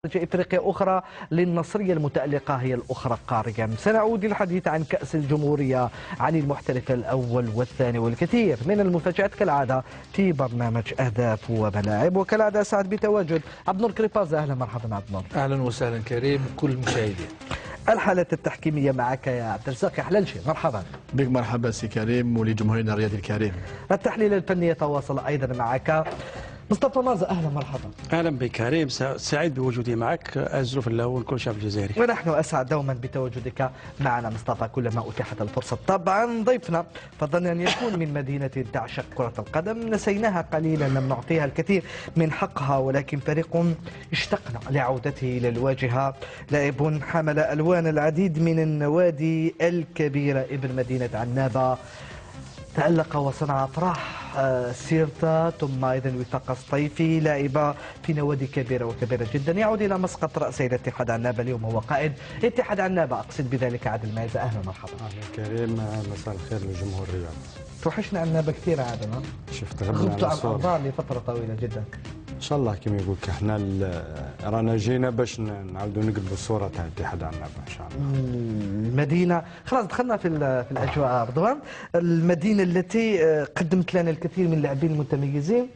إفريقيا أخرى للنصرية المتألقة هي الأخرى قارئا. سنعود للحديث عن كأس الجمهورية، عن المحترف الأول والثاني والكثير من المفاجآت كالعادة في برنامج أهداف وملاعب. وكالعادة أسعد بتواجد عبد النور كريبازة. أهلا مرحبا عبد النور. أهلا وسهلا كريم كل المشاهدين. الحالة التحكيمية معك يا عبد الرزاق حللشي. مرحبا بك. مرحبا سي كريم ولجمهورنا الرياضي الكريم. التحليل الفني يتواصل أيضا معك مصطفى مازة. أهلا مرحبا. أهلا بك كريم، سعيد بوجودي معك. الظروف الأول كل شعب الجزائري. ونحن أسعد دوما بتواجدك معنا مصطفى كلما أتيحت الفرصة. طبعا ضيفنا فضلنا أن يكون من مدينة تعشق كرة القدم، نسيناها قليلا، لم نعطيها الكثير من حقها، ولكن فريق اشتقنا لعودته إلى الواجهة، لاعب حمل ألوان العديد من النوادي الكبيرة ابن مدينة عنابة، تألق وصنع أفراح سيرتا، ثم أيضا وفاق الصيفي، لاعب في نوادي كبيرة وكبيرة جدا. يعود إلى مسقط رأس الاتحاد عنابة، اليوم هو قائد اتحاد عنابة، أقصد بذلك عادل مايزة. أهلا مرحبا. أهلا كريم، مساء الخير للجمهور الرياضي. توحشنا عنابة كثير عادل. شفت غبت عن الأنظار لفترة طويلة جدا. ان شاء الله كما يقول لك احنا رانا جينا باش نعاودوا نقلبوا الصوره تاع اتحاد عنابه ان شاء الله. المدينه خلاص دخلنا في الاجواء رضوان، المدينه التي قدمت لنا الكثير من اللاعبين المتميزين.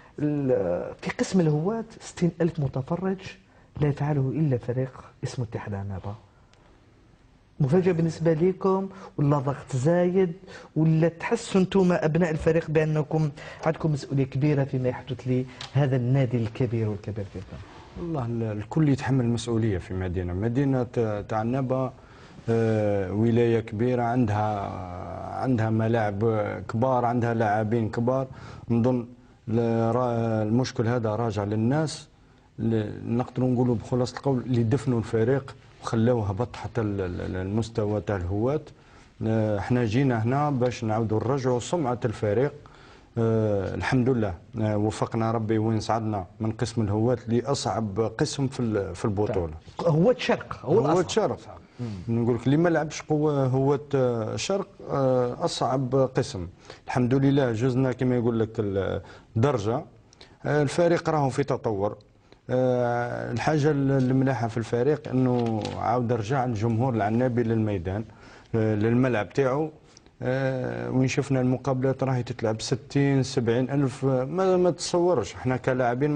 في قسم الهواة 60,000 متفرج لا يفعله الا فريق اسمه اتحاد عنابه. مفاجأة بالنسبة لكم ولا ضغط زايد، ولا تحسوا انتم ابناء الفريق بانكم عندكم مسؤولية كبيرة فيما يحدث لهذا النادي الكبير والكبير جدا؟ والله الكل يتحمل المسؤولية في مدينة تاع عنابة، ولاية كبيرة، عندها ملاعب كبار، عندها لاعبين كبار. نظن المشكل هذا راجع للناس، نقدروا نقولوا بخلاصة القول اللي دفنوا الفريق وخلاوه هبط حتى المستوى تاع الهواة. احنا جينا هنا باش نعاودوا نرجعوا سمعة الفريق. الحمد لله وفقنا ربي وين صعدنا من قسم الهواة لأصعب قسم في البطولة. هواة شرق هواة شرق. نقول لك اللي ما لعبش هواة شرق أصعب قسم. الحمد لله جزنا كما يقول لك الدرجة. الفريق راهو في تطور. الحاجة الملاحة في الفريق أنه عاود رجع الجمهور العنابي للميدان، للملعب تاعو. وين شفنا المقابلات راهي تتلعب 60-70 ألف، ما تصورش. احنا كلاعبين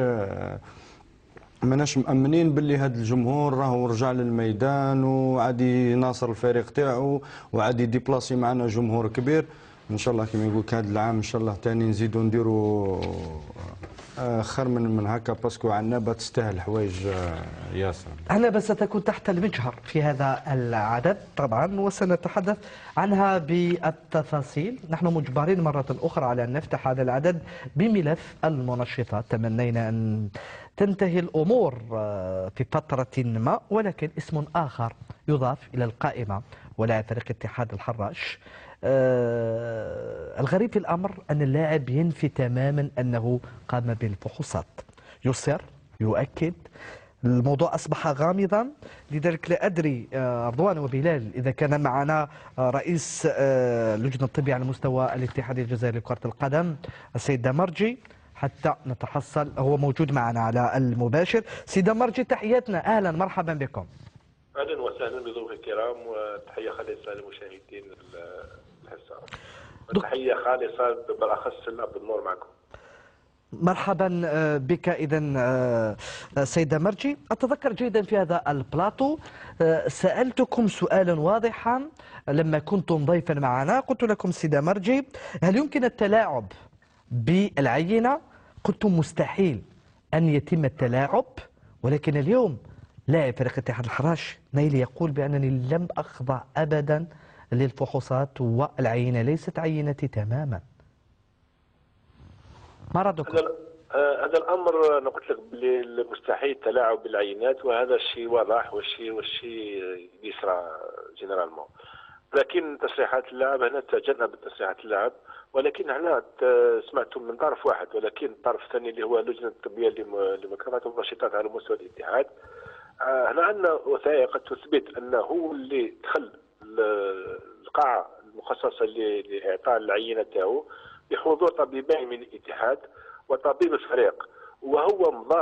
ماناش مأمنين باللي هذا الجمهور راهو رجع للميدان وعادي يناصر الفريق تاعو وعادي ديبلاسي معنا جمهور كبير. ان شاء الله كما يقول هذا العام ان شاء الله ثاني نزيدوا نديروا خير من هكا، باسكو عنابة تستاهل حوايج ياسر. عنابة ستكون تحت المجهر في هذا العدد طبعا، وسنتحدث عنها بالتفاصيل. نحن مجبرين مرة أخرى على أن نفتح هذا العدد بملف المنشطات. تمنينا أن تنتهي الأمور في فترة ما، ولكن اسم آخر يضاف إلى القائمة ولاعب فريق اتحاد الحراش. الغريب في الأمر أن اللاعب ينفي تماما أنه قام بالفحوصات، يصر يؤكد. الموضوع أصبح غامضا، لذلك لا أدري رضوان وبلال إذا كان معنا رئيس اللجنة الطبية على مستوى الاتحاد الجزائري لكرة القدم السيد دمرجي، حتى نتحصل. هو موجود معنا على المباشر. سيد دمرجي تحياتنا، أهلا مرحبا بكم. اهلا وسهلا بضيوف الكرام، وتحيه خالصه للمشاهدين الحصه. تحيه خالصه بالاخص لعبد النور معكم. مرحبا بك. اذا سيد مرجي، اتذكر جيدا في هذا البلاطو سالتكم سؤالا واضحا لما كنتم ضيفا معنا. قلت لكم سيد مرجي هل يمكن التلاعب بالعينه؟ قلتم مستحيل ان يتم التلاعب، ولكن اليوم لاعب فريق اتحاد الحراش نايلي يقول بأنني لم أخضع أبدا للفحوصات والعينة ليست عينتي تماما. ما ردكم؟ هذا الأمر أنا قلت لك بلي مستحيل التلاعب بالعينات، وهذا الشيء واضح والشيء يسرى جنرالمون. لكن تصريحات اللاعب هنا تجنب تصريحات اللاعب، ولكن هنا سمعتم من طرف واحد، ولكن الطرف الثاني اللي هو اللجنة الطبية لمكافحة المنشطات على مستوى الاتحاد. هنا عندنا وثائق تثبت انه هو اللي دخل القاعه المخصصه لاعطاء العينه تاعو بحضور طبيبين من الاتحاد وطبيب الفريق، وهو مضى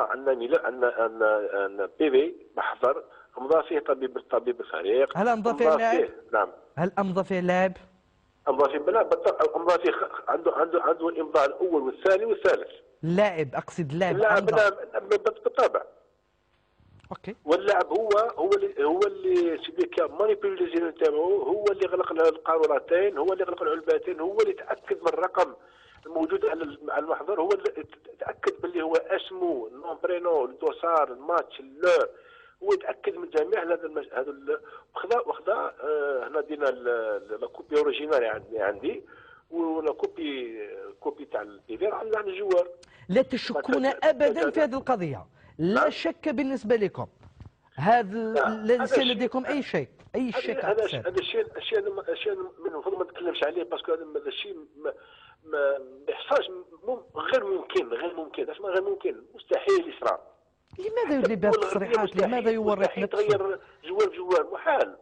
عندنا بيبي محضر مضى فيه طبيب الفريق. هل امضى فيه اللاعب؟ نعم. هل امضى فيه اللاعب؟ امضى فيه امضى فيه عنده الامضاء الاول والثاني والثالث. اللاعب اقصد اللاعب. بالطبع. اوكي. واللاعب هو اللي سيدي مانيبيولي لي زيرو تاعو، هو اللي غلق القارورتين، هو اللي غلق العلبتين، هو اللي تاكد من الرقم الموجود على المحضر، هو اللي تاكد باللي هو اسمه نون برينو الدوسار الماتش هو يتاكد من جميع هذا وخذا هنا دينا لا كوبي اوريجينال عندي ولا كوبي تاع البيفير عند الجوار. لا تشكون ابدا في هذه القضيه، لا شك بالنسبه لكم، هذا ليس لديكم اي شك، اي شك. هذا الشيء من المفروض ما نتكلمش عليه باسكو هذا الشيء ما يحصلش، غير ممكن اسمع غير ممكن، مستحيل يصرى. لماذا يدلي بهذه التصريحات؟ لماذا يورط نفسه؟ يتغير جوار محال.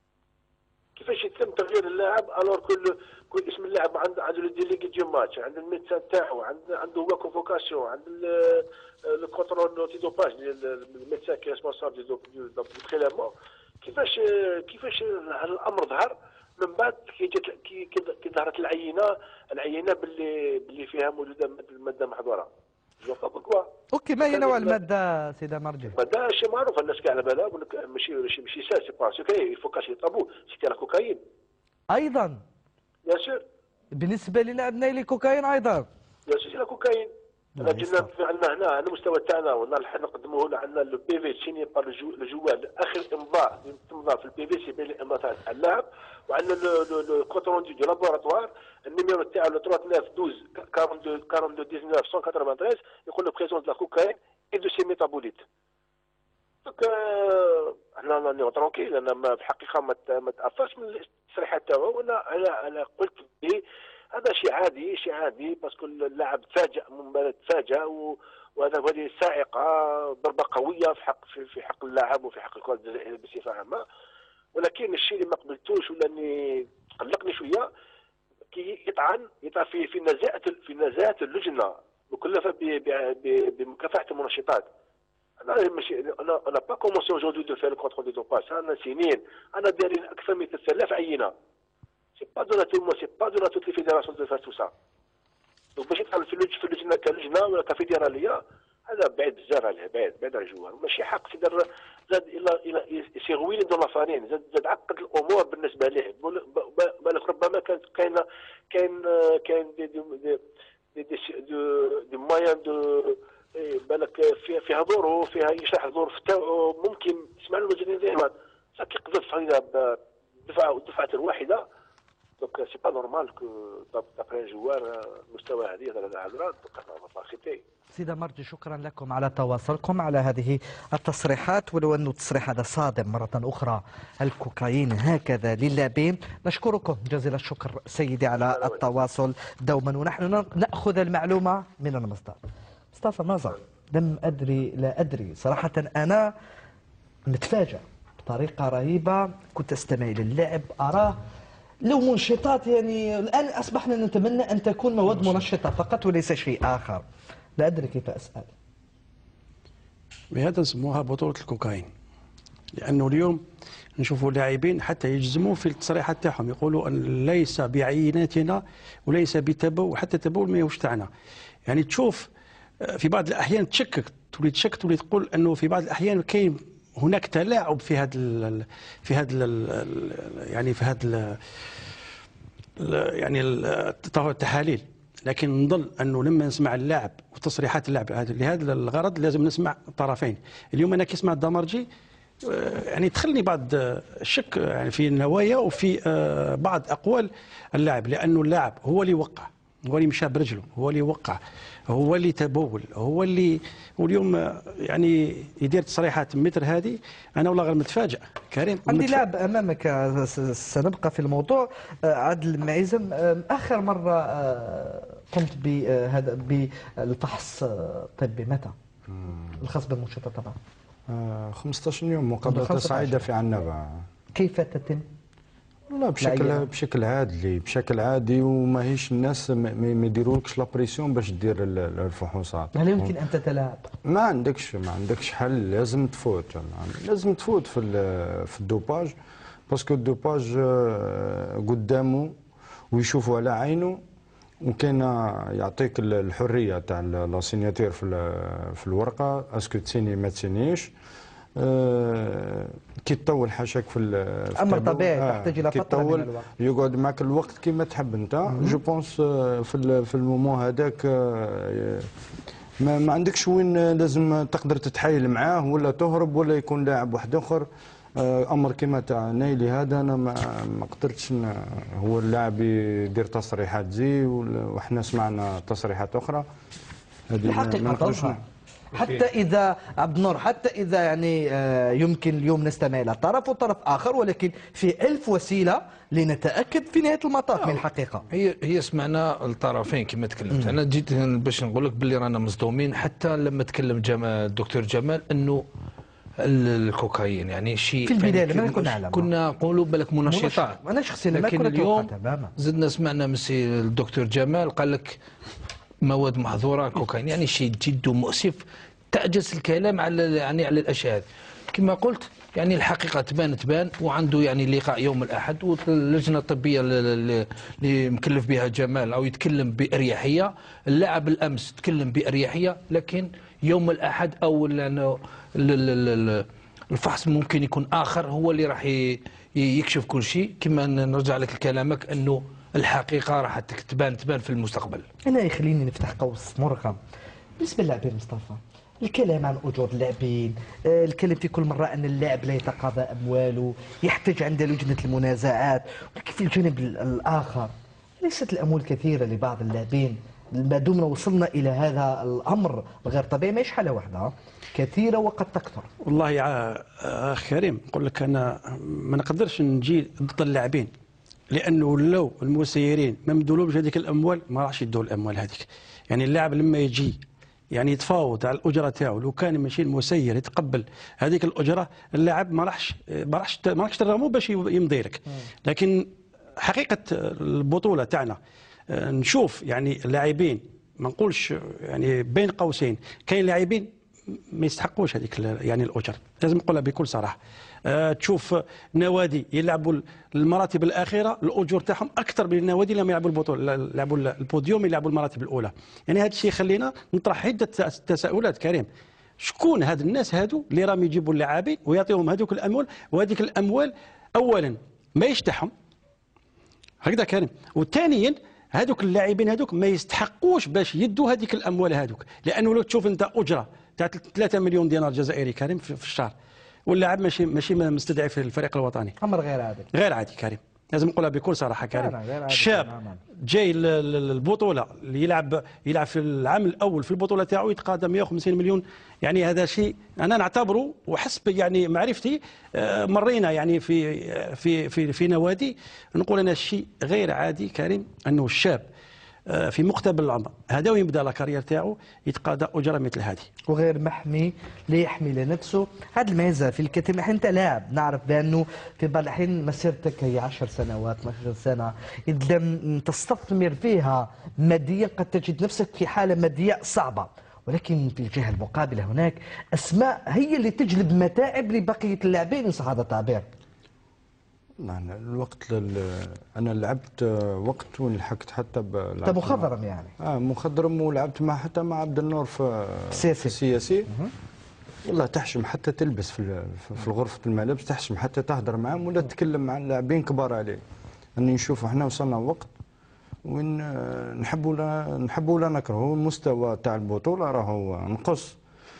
كيفاش يتم تغيير اللاعب الور كل اسم اللاعب عنده لو ديليغي دو ماتش، عند الميدسان تاعو، عنده هو كونفوكاسيون، عند لو كونترول نوتي دوباج الميدسان كي ريسبونسابل دو بريليفمون. كيفاش هذا الامر ظهر من بعد كي ظهرت العينه باللي فيها موجوده الماده محظوره. اوكي، ما هي نوع الماده سيدي مرجي؟ الماده شيء معروف، الناس كاع على بالها، ماشي سا سي با سكري يفو كاشي طابو سيتي لا كوكايين ايضا. بيان سور. بالنسبه لنا ابناء الكوكايين ايضا. بيان سور لا كوكايين. جينا عندنا هنا على المستوى تاعنا نقدموه عندنا لو بي في سيني بار لو جوال، اخر امضاء تمضى في البي في سي بين الامضاء تاع اللاعب، وعندنا لو كونترول دو لابوراتوار النيميرو تاعو 3912 42 19 193 يقول له بريزون دو لا كوكايين اي دو سي ميتابوليت. دونك احنا راني ترونكيل، انا في الحقيقه ما تاثرش من التصريحات تاعو. انا قلت به هذا شيء عادي باسكو اللاعب تفاجأ من مباراة تفاجأ، وهذه صاعقة، ضربة قوية في حق اللاعب وفي حق الكرة الجزائرية بصفة عامة. ولكن الشيء اللي ما قبلتوش ولا اللي قلقني شوية كي يطعن في نزاهة اللجنة مكلفة بمكافحة المنشطات. انا با كومونسي اجوردي دو فير كونترول دي دوباج، انا سنين انا دايرين اكثر من 3000 عينة. سي با دونا تو مو، سي با دونا توت لي فيدراسيون دو فار تو سا. دونك باش يدخل في اللجنه كلجنه ولا كفيدراليه هذا بعيد بزاف عليه، بعيد على الجوار. ماشي حق سيدر زاد الى يسيغويني دون لافارين، زاد عقد الامور بالنسبه ليه. بالك ربما كاين دي مايان دو بالك فيها ظروف، فيها يشرح الظروف تاعو، ممكن تسمع المجرمين دائما كي قذف هنا دفعه الواحده. دونك سي با نورمال كو دابري جوار مستوى هذه الهضره دونك. سيدة مرجي، شكرا لكم على تواصلكم على هذه التصريحات، ولو أن التصريح هذا صادم مرة أخرى، الكوكايين هكذا للاعبين. نشكركم جزيل الشكر سيدي على التواصل دوما، ونحن نأخذ المعلومة من المصدر. مصطفى مازن، لا أدري صراحة، أنا متفاجئ بطريقة رهيبة. كنت أستمع إلى اللاعب أراه لو منشطات، يعني الآن أصبحنا نتمنى أن تكون مواد منشطة فقط وليس شيء آخر. لا أدري كيف أسأل. بهذا نسموها بطولة الكوكايين، لأنه اليوم نشوفوا لاعبين حتى يجزموا في التصريحات تاعهم، يقولوا أن ليس بعيناتنا وليس بتبول، وحتى تبول ما يوش تاعنا. يعني تشوف في بعض الأحيان تشكك، تولي تقول أنه في بعض الأحيان كاين هناك تلاعب في هذا يعني التحاليل. لكن نظل انه لما نسمع اللاعب وتصريحات اللاعب لهذا الغرض لازم نسمع الطرفين. اليوم انا كيسمع الدمرجي يعني تخلني بعض الشك يعني في النوايا وفي بعض اقوال اللاعب، لانه اللاعب هو اللي وقع، هو اللي مشى برجله، هو اللي وقع، هو اللي تبول، هو اللي واليوم يعني يدير تصريحات مثل هذه. انا والله غير متفاجئ كريم. عندي لاعب امامك سنبقى في الموضوع. عادل معيزم، اخر مره قمت بهذا بالفحص الطبي متى؟ الخاص بالمنشطات طبعا. 15 يوم مقابله صعيده في عنابه. كيف تتم؟ لا بشكل عادي، بشكل عادي، وماهيش الناس ما يديرولكش لا بريسيون باش دير الفحوصات. هل يمكن ان تتلاعب؟ ما عندكش حل، لازم تفوت، لازم تفوت في الدوباج، باسكو الدوباج قدامه ويشوفوا على عينه، وكان يعطيك الحريه تاع لا سيناتير في الورقه، اسكو تسيني ما تسينيش. كي تطول حاشاك في امر طبيعي، تحتاج الى فتره من الوقت، يقعد معك الوقت كيما تحب انت. جو بونس في المومون هذاك ما عندكش وين لازم تقدر تتحايل معاه ولا تهرب ولا يكون لاعب واحد اخر. امر كيما تاع نايلي هذا انا ما قدرتش هو اللاعب يدير تصريحات زي، وحنا سمعنا تصريحات اخرى. هذه الحقيقه تظهر حتى اذا عبد النور، حتى اذا يعني يمكن اليوم نستمع الى طرف وطرف اخر، ولكن في 1000 وسيله لنتاكد في نهايه المطاف من الحقيقه. هي سمعنا الطرفين كما تكلمت. انا جيت باش نقول لك باللي رانا مصدومين، حتى لما تكلم الدكتور جمال انه الكوكايين يعني شيء في البدايه لما كنا نعلم، كنا نقولوا بالك منشطات. انا شخصيا ما لكن كنت اليوم تماما زدنا سمعنا مسي الدكتور جمال قال لك مواد محظوره كوكايين، يعني شيء جد مؤسف. تعجز الكلام على يعني على الاشياء هذه. كما قلت يعني الحقيقه تبان، وعنده يعني لقاء يوم الاحد، واللجنه الطبيه اللي مكلف بها جمال او يتكلم باريحيه. اللاعب الامس تكلم باريحيه، لكن يوم الاحد او الفحص ممكن يكون اخر هو اللي راح يكشف كل شيء. كما نرجع لك لكلامك انه الحقيقه راح تبان في المستقبل. انا يخليني نفتح قوس مرغم بالنسبه للاعبين مصطفى. الكلام عن اجور اللاعبين، الكلام في كل مره ان اللاعب لا يتقاضى امواله، يحتاج عند لجنه المنازعات، ولكن في الجانب الاخر ليست الاموال كثيره لبعض اللاعبين. ما دمنا وصلنا الى هذا الامر الغير طبيعي، ماهيش حاله واحده، كثيره وقد تكثر. والله يا اخ كريم نقول لك انا ما نقدرش نجي ضد اللاعبين، لانه لو المسيرين ما مدولهمش هذيك الاموال ما راحش يدوا الاموال هذيك. يعني اللاعب لما يجي يعني يتفاوض على الاجره تاعو، لو كان ماشي المسير يتقبل هذيك الاجره، اللاعب ما راحش ترغمو باش يمضي لك. لكن حقيقه البطوله تاعنا نشوف يعني اللاعبين، ما نقولش يعني بين قوسين، كاين لاعبين ما يستحقوش هذيك يعني الاجر، لازم نقولها بكل صراحه. تشوف نوادي يلعبوا المراتب الاخيره الاجور تاعهم اكثر من النوادي اللي يلعبوا البطوله، يلعبوا البوديوم، يلعبوا المراتب الاولى. يعني هذا الشيء يخلينا نطرح عده تساؤلات كريم. شكون هاد الناس هادو اللي راهم يجيبوا اللاعبين ويعطيهم هذوك الاموال، وهذيك الاموال اولا ما يشتحهم هكذا كريم، وثانيا هذوك اللاعبين هذوك ما يستحقوش باش يدوا هذيك الاموال هذوك. لانه لو تشوف انت اجره تاع 3 مليون دينار جزائري كريم في الشهر، واللاعب ماشي مستدعي في الفريق الوطني، امر غير عادي، غير عادي كريم، لازم نقولها بكل صراحه كريم. شاب جاي البطوله اللي يلعب في العام الاول في البطوله تاعو يتقاضى 150 مليون. يعني هذا شيء انا نعتبره، وحسب يعني معرفتي مرينا يعني في نوادي، نقول انا شيء غير عادي كريم، انه الشاب في مقتبل العمر هذا ويبدا لا كارير تاعو يتقاضى اجره مثل هذه، وغير محمي ليحمي لنفسه. هذه الميزه في الكثير من انت لاعب، نعرف بانه في بعض الاحيان مسيرتك هي 10 سنوات 12 سنه، اذا لم تستثمر فيها ماديا قد تجد نفسك في حاله ماديه صعبه. ولكن في الجهه المقابله هناك اسماء هي اللي تجلب متاعب لبقيه اللاعبين، ان صح هذا التعبير. الوقت انا لعبت وقت ولحقت حتى انت مخضرم يعني؟ مخضرم، ولعبت حتى مع عبد النور في السياسي. والله تحشم حتى تلبس في غرفه الملابس، تحشم حتى تهدر معهم ولا تتكلم مع اللاعبين كبار عليه. اني نشوف احنا وصلنا وقت وين نحبوا ولا نكرهوا، المستوى تاع البطوله راهو نقص.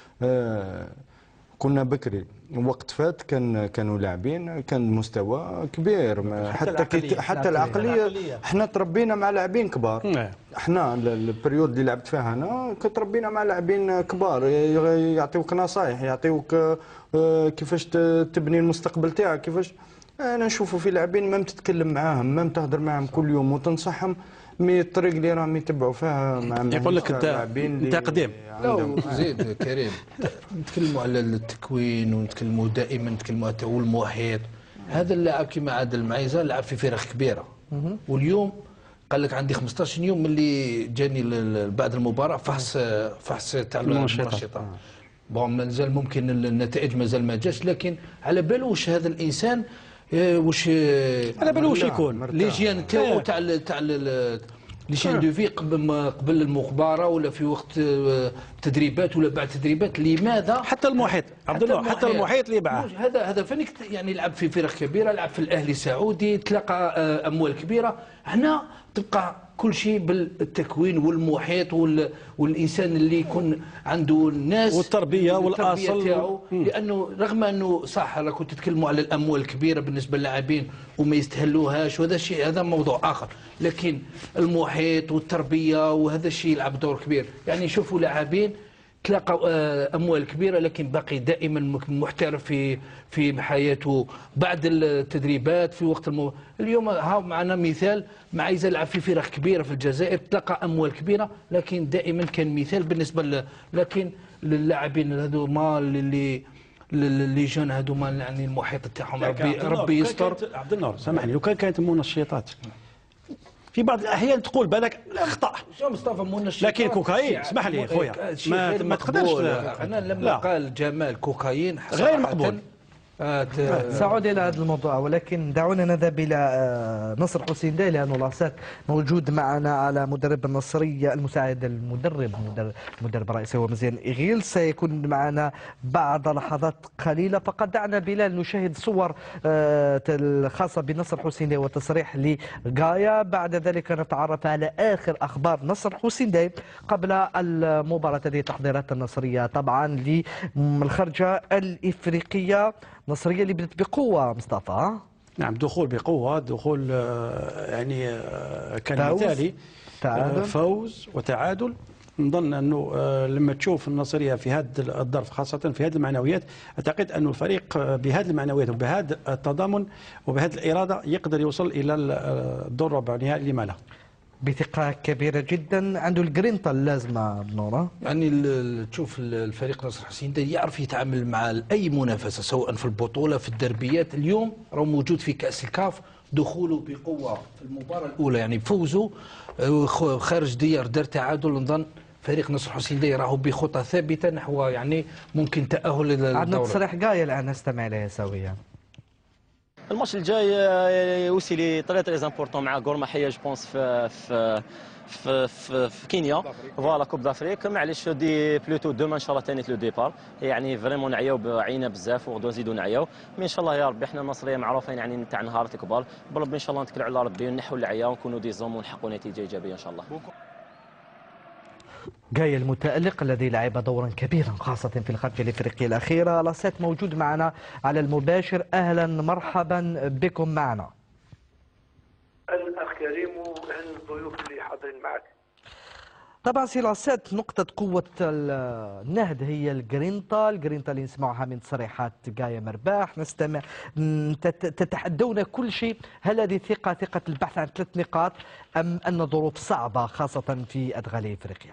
كنا بكري وقت فات كانوا لاعبين كان مستوى كبير، حتى العقليه احنا تربينا مع لاعبين كبار. احنا البريود اللي لعبت فيها انا تربينا مع لاعبين كبار يعطيوك نصائح، يعطيوك كيفاش تبني المستقبل تاعك، كيفاش. انا نشوفوا في لاعبين ما تتكلم معاهم، ما تهضر معاهم كل يوم وتنصحهم من الطريق اللي راهم يتبعوا فيها مع يقول لك انت قديم. لا زيد كريم، نتكلموا على التكوين ونتكلموا دائما نتكلموا والمؤهل. هذا اللاعب كما عادل معيزه لعب في فرق كبيره، واليوم قال لك عندي 15 يوم من اللي جاني بعد المباراه فحص تاع المنشطات. بون مازال ممكن النتائج مازال ما جاش، لكن على باله واش هذا الانسان واش على باله واش يكون ليجيان تاعو تاع ليجيان دو في قبل المخبره ولا في وقت تدريبات ولا بعد تدريبات. لماذا حتى المحيط عبد الله حتى المحيط اللي باعه هذا فانك يعني لعب في فرق كبيره، لعب في الاهلي السعودي، تلقى اموال كبيره. هنا تبقى كل شيء بالتكوين والمحيط والانسان اللي يكون عنده الناس والتربيه والاصل تاعو. لانه رغم انه صح راه كنت تتكلموا على الاموال الكبيره بالنسبه للاعبين وما يستهلوهاش، وهذا الشيء هذا موضوع اخر، لكن المحيط والتربيه وهذا الشيء يلعب دور كبير. يعني شوفوا لاعبين تلاقوا اموال كبيره لكن باقي دائما محترف في حياته بعد التدريبات في وقت اليوم ها معنا مثال معيزه يلعب في فرق كبيره في الجزائر، تلقى اموال كبيره لكن دائما كان مثال بالنسبه لكن للاعبين هذوما اللي جون هذوما يعني المحيط تاعهم ربي يستر. عبد النور سامحني، لو كانت منشطات في بعض الاحيان تقول بالك اخطا مصطفى منشطات، لكن كوكايين اسمح لي خويا ما تقدرش. انا لما قال جمال كوكايين غير مقبول. سأعود إلى هذا الموضوع، ولكن دعونا نذهب إلى نصر حسين داي، لأنه لاسات موجود معنا على مدرب النصرية المساعد المدرب الرئيسي هو مزيان إغيل، سيكون معنا بعد لحظات قليلة. فقد دعنا بلال نشاهد صور الخاصة بنصر حسين داي وتصريح لغاية، بعد ذلك نتعرف على آخر أخبار نصر حسين داي قبل المباراة هذه. تحضيرات النصرية طبعا للخرجة الإفريقية، نصرية اللي بدت بقوة مصطفى. نعم دخول بقوة، دخول يعني كان مثالي، فوز وتعادل. نظن أنه لما تشوف النصرية في هذا الظرف خاصة في هذه المعنويات، أعتقد أن الفريق بهذه المعنويات وبهذا التضامن وبهذه الإرادة يقدر يوصل إلى الدور ربع النهائي اللي ما له. بثقة كبيرة جدا، عنده الجرينتا اللازمة بنورة. يعني تشوف الفريق نصر حسين ده يعرف يتعامل مع أي منافسة سواء في البطولة في الدربيات. اليوم راه موجود في كأس الكاف، دخوله بقوة في المباراة الأولى يعني فوزه خارج ديار دار تعادل. نظن فريق نصر حسين ده راهو بخطى ثابتة نحو يعني ممكن تأهل للدورة. عندنا تصريح غاية الآن نستمع إليه سويا. الماتش الجاي اوسي لي تري امبورطون مع غورماحيه جو بونس في كينيا فوالا كوب دافريك. معليش دي بلوتو دوما ان شاء الله ثاني لو ديبار، يعني فريمون نعياو عينا بزاف وغدو نزيدو نعياو، مي ان شاء الله يا ربي. احنا المصريين معروفين يعني تاع نهارات كبار، بربي ان شاء الله نتكلوا على ربي ونحوا العيا ونكونوا دي زوم ونحققوا نتيجه ايجابيه ان شاء الله. جاي المتألق الذي لعب دورا كبيرا خاصة في الخرجة الإفريقية الأخيرة، لاسات موجود معنا على المباشر. أهلا مرحبا بكم معنا. الأخ كريم وأهلا الضيوف اللي حاضرين معك. طبعا سي لاسات نقطة قوة النهد هي الجرينتا اللي نسمعها من تصريحات جاية مرباح. نستمع تتحدون كل شيء، هل هذه ثقة البحث عن 3 نقاط أم أن ظروف صعبة خاصة في أدغال إفريقيا؟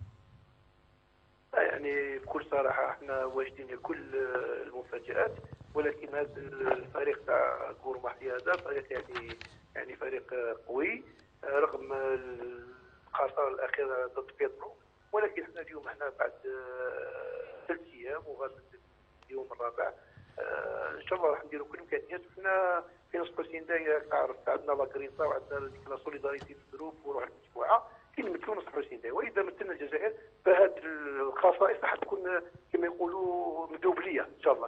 يعني بكل صراحة احنا واجدين كل المفاجآت، ولكن هذا الفريق تاع غورماحيه هذا فريق يعني فريق قوي رغم الخسارة الأخيرة ضد بيدرو، ولكن احنا اليوم بعد 3 أيام وغادي اليوم الرابع ان شاء الله راح نديروا كل الامكانيات. احنا في نص حسين داي تعرف عندنا لا كرينتا وعندنا ديك لا سوليداريتي في الجروب وروح المجموعه كي نمثلوا نص حسين داي، واذا مثلنا الجزائر فهاد الخصائص راح تكون كما يقولوا مدوبليه ان شاء الله.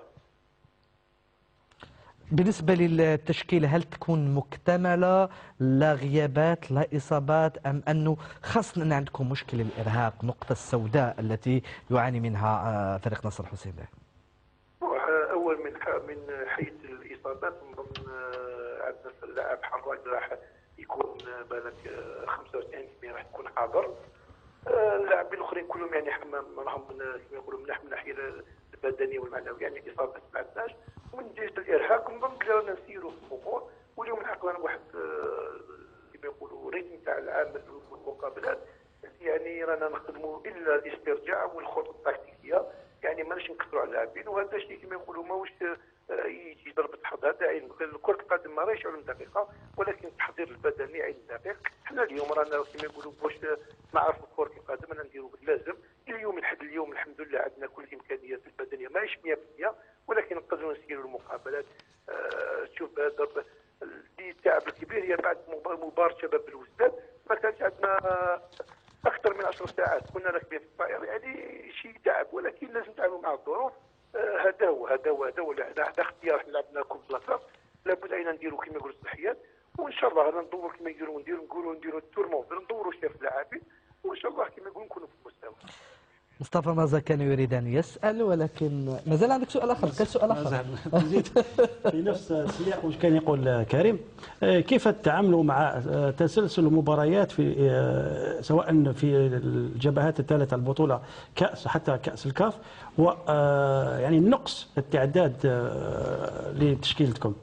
بالنسبة للتشكيلة هل تكون مكتملة، لا غيابات لا إصابات، أم أنه خاصة أن عندكم مشكلة الإرهاق نقطة السوداء التي يعاني منها فريق نصر حسين داي؟ أول من حيث الإصابات نظن عندنا اللاعب حراج راح يكون بالك 95% راح يكون حاضر. اللاعبين الآخرين كلهم يعني راهم كما يقولوا من الناحية البدنية والمعنوية، يعني الإصابات ما عندناش. ومن جهة الإرهاق نظن بلي رانا نسيروا في الأمور، واليوم نحقق لنا واحد كما يقولوا ريتم تاع العامل والمقابلات، يعني رانا نخدموا إلا الاسترجاع والخطط التكتيكية، يعني ماناش نكثروا على اللاعبين، وهذا الشيء كما يقولوا ماهوش يجي ضربة حظ، هذا علم كرة القدم ماهيش علم دقيقة، ولكن التحضير البدني علم دقيق. حنا اليوم رانا كما يقولوا باش نعرفوا كرة القدم انا نديروا باللازم. اليوم لحد اليوم الحمد لله عندنا كل الامكانيات البدنيه ماهيش 100%، ولكن نقدروا نسيروا المقابلات. تشوف هذا التعب الكبير هي بعد مباراة شباب الوسداد ما كانش عندنا اكثر من 10 ساعات، كنا راكبين في الطائره، يعني شيء تعب، ولكن لازم نتعاملوا مع الظروف. هذا هو هذا اختيار. حنا لعبنا كوب بلاصه، لابد علينا نديروا كما يقولوا الصحيات، وان شاء الله غادي ندوروا كما يديروا نديروا التورمون، ندوروا شي في اللاعبين، وان شاء الله كما يقولوا نكونوا في المستوى. مصطفى ماذا كان يريد أن يسأل، ولكن مازال عندك سؤال آخر؟ كان سؤال آخر نزيد في نفس السياق واش كان يقول كريم. كيف تعاملوا مع تسلسل المباريات في سواء في الجبهات الثلاثة البطولة كأس حتى كأس الكاف، ويعني نقص التعداد لتشكيلتكم؟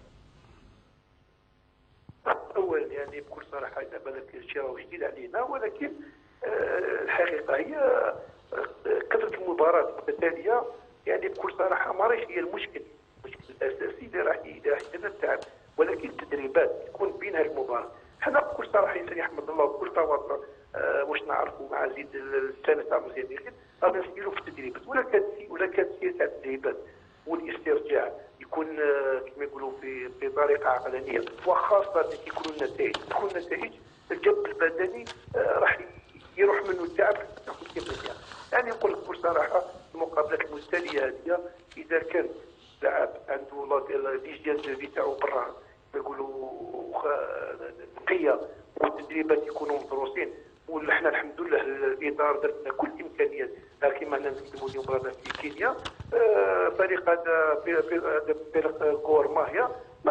أولا يعني بكل صراحة بالك الشيء جديد علينا، ولكن الحقيقة هي كثرة المباريات المتتالية. يعني بكل صراحة ما راهيش هي المشكل الأساسي اللي راح يدير التعب، ولكن التدريبات تكون بين هذه المباراة. حنا بكل صراحة إنسان يحمد الله بكل تواصل واش نعرفوا مع زيد السنة تاع المزيدين غادي نسيروا في التدريبات، ولا كانت سياسة التدريبات والاسترجاع يكون كما يقولوا في طريقة عقلانية، وخاصة يكونوا النتائج الجانب البدني راح يروح منه التعب تاخذ كيفية. يعني نقول لك بكل صراحه المقابلات المتتاليه هذه اذا كان لاعب عنده ليجيان دو تاعو برا يقولوا نقيه والتدريبات يكونوا مدروسين، وحنا الحمد لله الاداره درت لنا كل الامكانيات كما نكتبوا اليوم رانا في كينيا. فريق هذا فريق كور ماهيه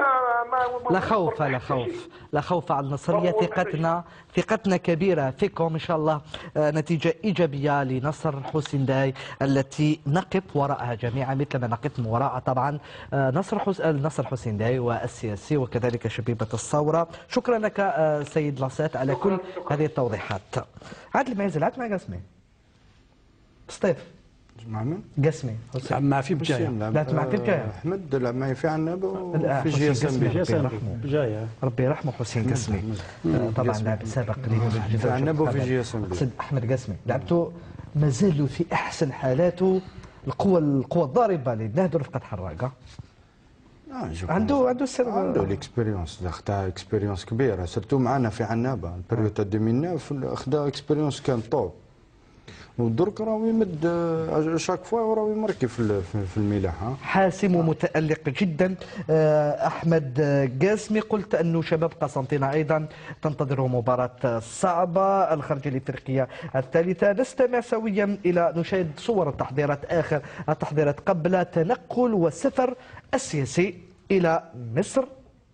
لا خوف على النصرية. ثقتنا كبيرة فيكم إن شاء الله. نتيجة إيجابية لنصر حسينداي التي نقف وراءها جميعا مثل ما نقف وراء طبعا نصر حسينداي والسياسي وكذلك شبيبة الثورة. شكرا لك سيد لاسات على كل هذه التوضيحات. عادل المعزل عاد مع قسمي سطيف مع من؟ قسمي لعب معي في بجايه. لعبت معي في بجايه. احمد لعب معي في عنابه وفي جي اس ام بجايه. ربي يرحمه حسين قسمي طبعا لاعب سابق في عنابه وفي جي اس ام. احمد قسمي لعبته مازال في احسن حالاته. القوه الضاربه اللي نهدر رفقه حراقه. عنده الاكسبيريونس، خدا اكسبيريونس كبيره سيرتو معنا في عنابه البريود تاع 2009 خدا اكسبيريونس كان طوب، ودرك راهو يمد شاك فوا راهو يمركي في الملاح. حاسم ومتألق جدا احمد قاسمي. قلت انه شباب قسنطينة ايضا تنتظره مباراة صعبة الخارجية الافريقية الثالثة. نستمع سويا الى نشاهد صور اخر التحضيرات قبل تنقل وسفر السياسي الى مصر.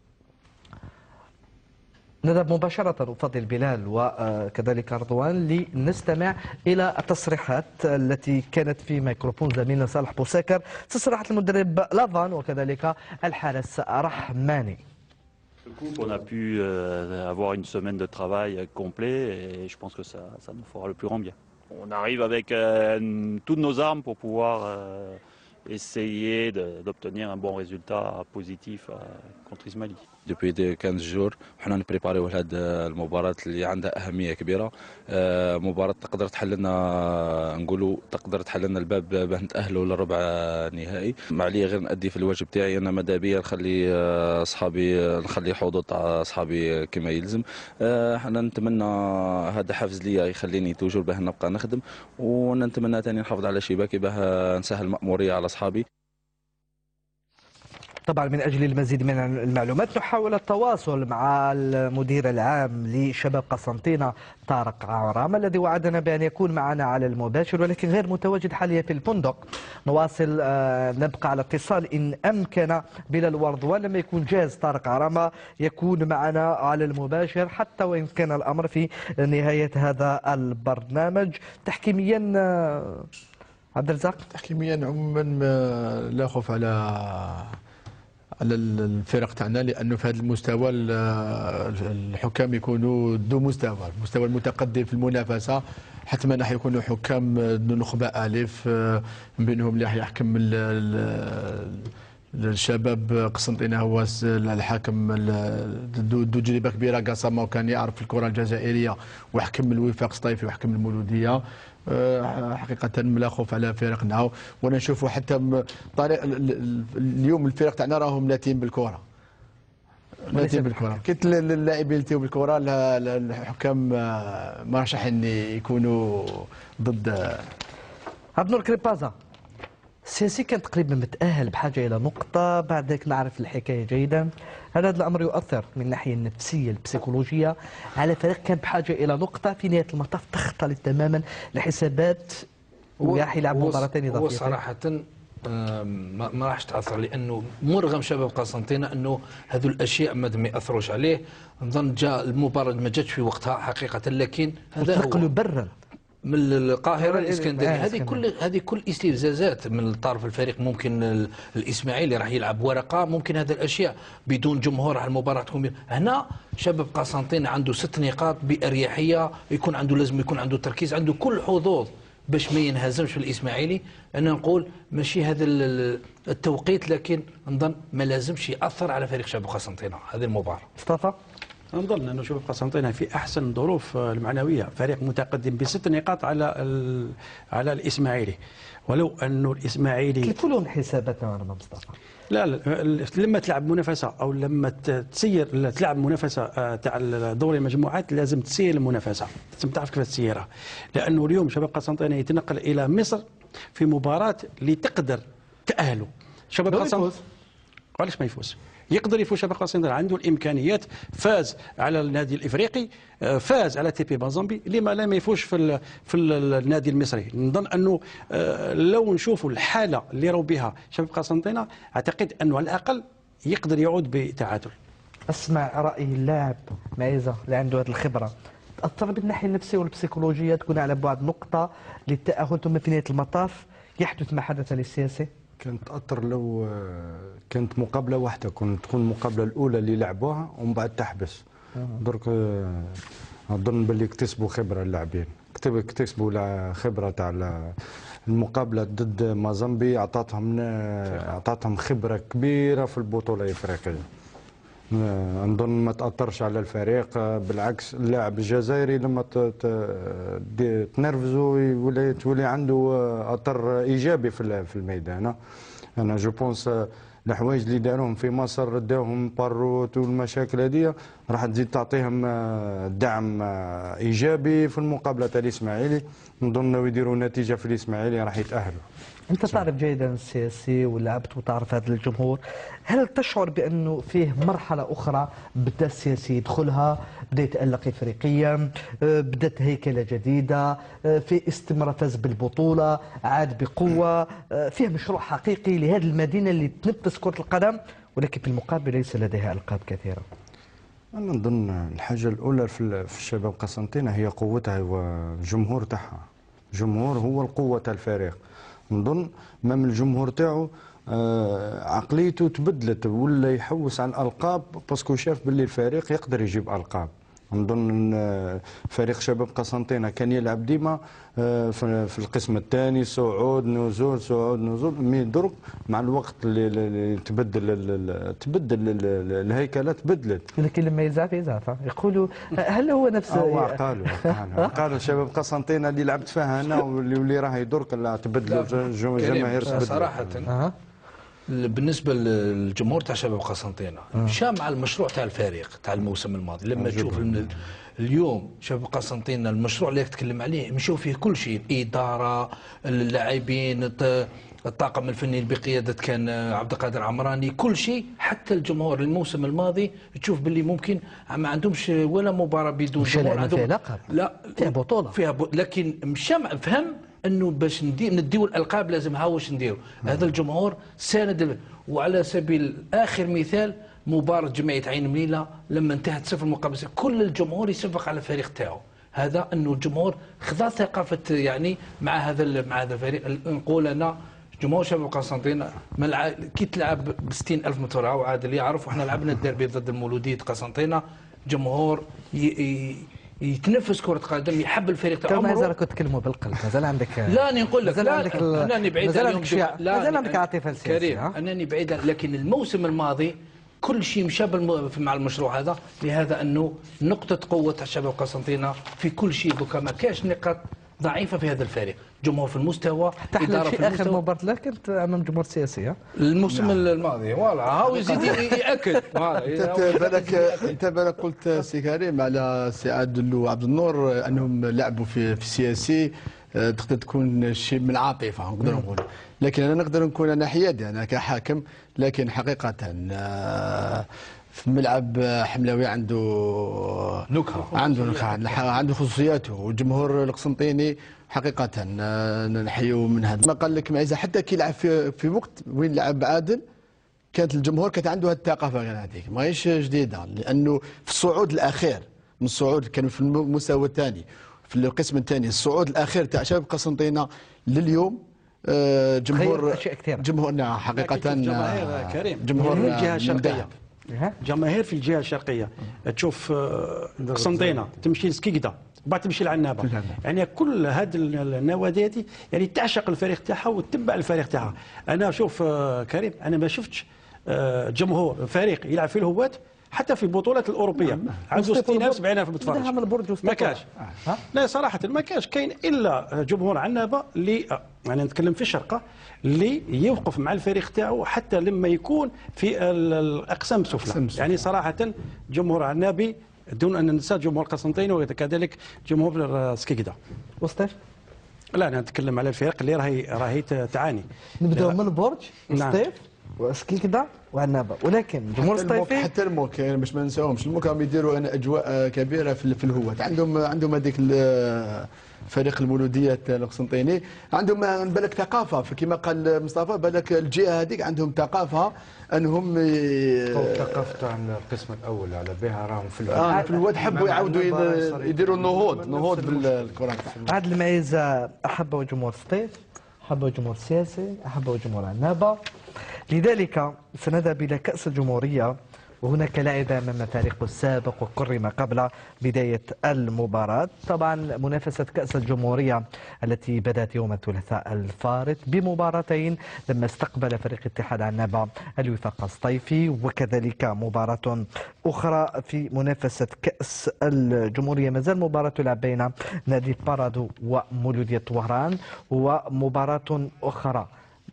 نذهب مباشرة أفضل بلال وكذلك رضوان لنستمع إلى التصريحات التي كانت في ميكروفون زميلنا صالح بوساكر، تصريحات المدرب لافان وكذلك الحارس رحماني. On a pu avoir une semaine de travail complet et je pense que ça nous fera le plus grand bien. On arrive avec toutes nos armes pour pouvoir essayer d'obtenir un bon résultat positif contre Ismaili. Depuis 15 jours وحنا نبريباريو لهاد المباراة اللي عندها أهمية كبيرة. مباراة تقدر تحل لنا الباب باه نتأهلوا للربع النهائي. ما عليا غير نأدي في الواجب تاعي، انا ماذا بيا نخلي حظوظ تاع صحابي كما يلزم. حنا نتمنى هذا حافز ليا يخليني توجور باه نبقى نخدم، ونتمنى ثاني نحافظ على شباكي باه نسهل المأمورية على صحابي. طبعا من أجل المزيد من المعلومات نحاول التواصل مع المدير العام لشباب قسنطينة طارق عرامة الذي وعدنا بأن يكون معنا على المباشر، ولكن غير متواجد حاليا في الفندق. نواصل نبقى على اتصال إن أمكن بلال وردوان لما يكون جاهز طارق عرامة يكون معنا على المباشر، حتى وإن كان الأمر في نهاية هذا البرنامج. تحكيميا عبد الرزاق؟ تحكيميا عموما لا خوف على الفرق تاعنا، لانه في هذا المستوى الحكام يكونوا ذو مستوى، المستوى المتقدم في المنافسه. حتما راح يكونوا حكام نخبه الف، بينهم اللي راح يحكم الشباب قسنطينة هو الحاكم ذو تجربة كبيرة قاسمة، وكان يعرف الكرة الجزائرية ويحكم الوفاق سطيفي ويحكم المولودية. حقيقة لا خوف على فريقنا، وانا نشوفوا حتى طريق اليوم الفرق تاعنا راهم ناتين بالكرة. ناتين بالكرة، كنت اللاعبين يلتيو بالكرة، الحكام مرشحين يكونوا ضد. عبد النور كريبازا، السياسي كان تقريبا متأهل بحاجة إلى نقطة، بعد ذلك نعرف الحكاية جيدا. هل هذا الأمر يؤثر من الناحية النفسية البسيكولوجية على فريق كان بحاجة إلى نقطة في نهاية المطاف تختلط تماما لحسابات وراح يلعب مباراتين إضافية؟ هو صراحة ما راحش تأثر، لأنه مرغم شباب قسنطينة أنه هذو الأشياء ما يأثروش عليه. نظن جاء المباراة ما جاتش في وقتها حقيقة، لكن هذا تنقلوا برا من القاهرة للإسكندرية. هذه كل استفزازات من طرف الفريق. ممكن الإسماعيلي راح يلعب ورقة، ممكن هذه الأشياء بدون جمهور على المباراة تكون. هنا شباب قسنطينة عنده 6 نقاط بأريحية، لازم يكون عنده تركيز، عنده كل حظوظ باش ما ينهزمش في الإسماعيلي. أنا نقول ماشي هذا التوقيت، لكن نظن ما لازمش يأثر على فريق شباب قسنطينة هذه المباراة. مصطفى، نظن أن شباب قسنطينة في أحسن الظروف المعنوية، فريق متقدم ب6 نقاط على الإسماعيلي، ولو أنه الإسماعيلي كيفوا لهم حساباتنا يا مصطفى؟ لا لما تلعب منافسة أو لما تلعب منافسة تاع دوري المجموعات لازم تسير المنافسة، لازم تعرف كيف تسيرها، لأنه اليوم شباب قسنطينة يتنقل إلى مصر في مباراة اللي تقدر تأهله. شباب قسنطينة علاش ما يفوز؟ يقدر يفوز شباب قسنطينة، عنده الامكانيات، فاز على النادي الافريقي، فاز على TP مازامبي، لما لا ما يفوز في النادي المصري. نظن انه لو نشوفوا الحاله اللي راهو بها شباب قسنطينة، اعتقد انه على الاقل يقدر يعود بتعادل. اسمع راي اللاعب معيزه اللي عنده هذه الخبره، تاثر بالناحيه النفسيه والبسيكولوجيه، تكون على بعد نقطه للتاهل، ثم في نهايه المطاف يحدث ما حدث للسياسي. كانت تأثر لو كانت مقابلة واحدة، كنت تكون المقابلة الأولى اللي لعبوها ومن بعد تحبس. درك أظن باللي اكتسبوا خبرة اللاعبين، اكتسبوا خبرة تاع المقابلة ضد مازامبي، أعطتهم خبرة كبيرة في البطولة الإفريقية. نظن ما تأثرش على الفريق، بالعكس اللاعب الجزائري لما تنرفزو يولي عنده أثر إيجابي في الميدان. أنا جو بونس الحوايج اللي داروهم في مصر، رداوهم باروت والمشاكل هذه راح تزيد تعطيهم دعم إيجابي في المقابلة تاع الإسماعيلي. نظن لو يديروا نتيجة في الإسماعيلي راح يتأهلوا. أنت تعرف جيدا السياسي ولعبت وتعرف هذا الجمهور، هل تشعر بأنه فيه مرحلة أخرى بدأ السياسي يدخلها، بدأ يتألق إفريقيا، بدأت هيكلة جديدة، في استمرار فاز بالبطولة، عاد بقوة، فيه مشروع حقيقي لهذه المدينة اللي تنفس كرة القدم، ولكن في المقابل ليس لديها ألقاب كثيرة؟ أنا نظن الحاجة الأولى في الشباب قسنطينة هي قوتها والجمهور تاعها. الجمهور هو القوة تاع الفريق. نظن ما من الجمهور تاعو عقليته تبدلت، ولا يحوس عن الألقاب باسكو شاف باللي الفريق يقدر يجيب ألقاب. نظن فريق شباب قسنطينة كان يلعب ديما في القسم الثاني، صعود نزول صعود نزول، مي درك مع الوقت اللي تبدل الهيكله تبدلت. لكن لما يزعف يقولوا هل هو نفس قالوا شباب قسنطينة اللي لعبت فيها انا واللي راه يدرك لا تبدلوا الجماهير تبدل. صراحه بالنسبه للجمهور تاع شباب قسنطينة مشى مع المشروع تاع الفريق تاع الموسم الماضي. لما تشوف اليوم شباب قسنطينة المشروع اللي تتكلم عليه مشوا فيه كل شيء، الاداره، اللاعبين، الطاقم الفني بقياده كان عبد القادر عمراني، كل شيء. حتى الجمهور الموسم الماضي تشوف باللي ممكن ما عندهمش ولا مباراه بدون جمهور. عندهم فيها لقب، لا فيها بطوله، لكن مشى فهم انه باش نديو الالقاب لازم واش نديروا. هذا الجمهور ساند. وعلى سبيل اخر مثال مباراه جمعيه عين مليله لما انتهت 0 مقابل 0، كل الجمهور يصفق على الفريق تاعو. هذا انه الجمهور خذا ثقافه يعني مع هذا الفريق. نقول انا جمهور شباب قسنطينة كي تلعب ب 60,000 متر وعادل يعرف، وحنا لعبنا الديربي ضد المولودية قسنطينة، جمهور يتنفس كره قدم، يحب الفريق تاعو. مازال كنت تكلموا بالقلب، مازال عندك لا نقول لك مازال عندك انني بعيد مازال عندك مازال عندك عاطفه كريم، سياسيه. انني بعيد، لكن الموسم الماضي كل شيء مشى مع المشروع هذا، لهذا انه نقطه قوه الشباب قسنطينه في كل شيء. دوكا ما كاش نقاط ضعيفه في هذا الفريق، جمهور في المستوى، اداره في اخر مباراه لك كنت امام جمهور سياسي الموسم الماضي. فوالا هاو يزيد ياكد. انت بالك قلت سي كريم على سي عادل وعبد النور انهم لعبوا في سياسي، تقدر تكون شيء من العاطفه نقدر نقول، لكن انا نقدر نكون انا حيادي انا كحاكم، لكن حقيقه في ملعب حملاوي عنده نكهه، عنده خصوصياته، والجمهور القسنطيني حقيقه نحيوا من هذا. ما قال لك معيزه حتى كي يلعب في وقت وين لعب عادل كانت الجمهور كانت عنده هذه الثقافه غير هذيك، ماهيش جديده، لانه في الصعود الاخير من الصعود كانوا في المستوى الثاني في القسم الثاني، الصعود الاخير تاع شباب قسنطينه لليوم جمهور جمهورنا حقيقه جماهير كريم، جمهور من الجهه الشرقيه، جماهير في الجهه الشرقيه تشوف قسنطينه تمشي لسكيكدا بعد تمشي لعنابه، يعني كل هذه النوادي هذه يعني تعشق الفريق تاعها وتتبع الفريق تاعها. انا شوف كريم، انا ما شفتش جمهور فريق يلعب في الهوات حتى في البطولات الاوروبيه عنده 60,000 70,000 متفرج، ما كاش. لا صراحه ما كاش كاين الا جمهور عنابه اللي يعني نتكلم في الشرقه اللي يوقف مع الفريق تاعو حتى لما يكون في الاقسام السفلى. يعني صراحه جمهور عنابي دون ان ننسى جمهور قسنطينه وكذلك جمهور سكيكدا. وسطيف؟ لا انا نتكلم على الفرق اللي راهي تعاني. نبداو من برج وسطيف وسكيكدا وعنابه، ولكن جمهور الصيفي حتى الموك باش ما ننساهمش، الموك راهم يديروا اجواء كبيره في الهوات، عندهم هذيك فريق المولوديه القسنطيني، عندهم بالك ثقافه كما قال مصطفى، بالك الجهه هذيك عندهم ثقافه انهم الثقافه تاع القسم الاول على بها راهم في الهوات حبوا يعاودوا يديروا النهوض بالكره. عادل المعيزه احبوا جمهور الصيف، احبوا جمهور سياسي، احبوا جمهور عنابه، لذلك سنذهب الى كاس الجمهوريه، وهناك لعب امام فريق السابق وكرم قبل بدايه المباراه. طبعا منافسه كاس الجمهوريه التي بدات يوم الثلاثاء الفارط بمباراتين، لما استقبل فريق اتحاد عنابه الوفاق الصيفي، وكذلك مباراه اخرى في منافسه كاس الجمهوريه مازال مباراه تلعب بين نادي بارادو ومولوديه وهران، ومباراه اخرى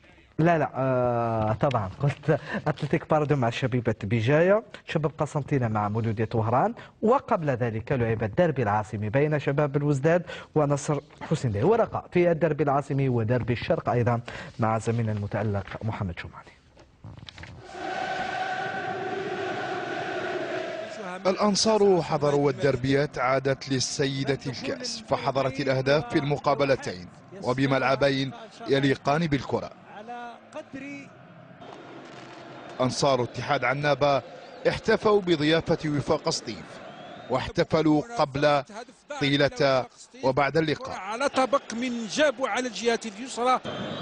طبعا قلت اتلتيك باردو مع شبيبه بجايه، شباب قسنطينه مع مولوديه وهران، وقبل ذلك لعب الدربي العاصمي بين شباب الوزداد ونصر حسين داي، ورقه في الدربي العاصمي ودربي الشرق ايضا مع زميلنا المتالق محمد شمعاني. الأنصار حضروا الدربيات عادت للسيدة الكأس، فحضرت الأهداف في المقابلتين وبملعبين يليقان بالكرة. أنصار اتحاد عنابة احتفوا بضيافة وفاق سطيف، واحتفلوا قبل طيلة وبعد اللقاء على طبق من جابوا على الجهة اليسرى،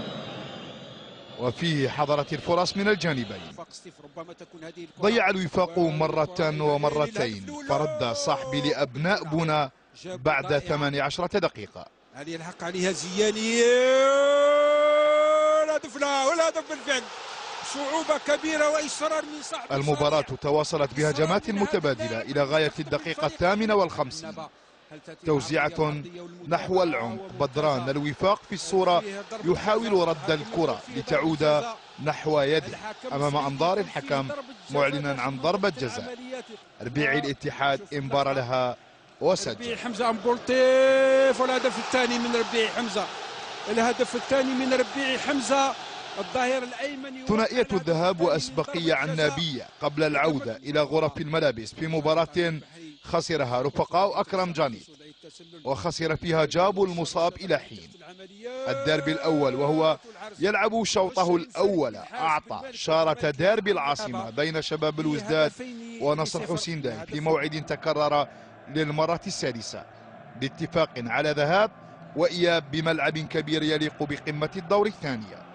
وفيه حضرت الفرص من الجانبين. ضيع الوفاق مرة ومرتين، فرد صاحبي لأبناء بونا بعد 18 دقيقة. هل يلحق عليها زياني؟ والهدف بالفعل، صعوبة كبيرة وإصرار من صاحب المباراة تواصلت بهجمات متبادلة إلى غاية الدقيقة 58. توزيعة نحو العمق، بدران الوفاق في الصورة يحاول رد الكرة لتعود نحو يده أمام أنظار الحكم معلنا عن ضربة جزاء. ربيعي الاتحاد انبار لها وسجل. ربيعي حمزة أمبولتيف، والهدف الثاني من ربيعي حمزة، الهدف الثاني من ربيعي حمزة الظهير الأيمن. ثنائية الذهاب وأسبقية عنابية قبل العودة إلى غرف الملابس في مباراة خسرها رفقاء أكرم جانيت، وخسر فيها جابوا المصاب إلى حين. الدربي الأول وهو يلعب شوطه الأول أعطى شارة ديربي العاصمة بين شباب الوزداد ونصر حسين داي في موعد تكرر للمرة السادسة باتفاق على ذهاب وإياب بملعب كبير يليق بقمة الدور الثانية.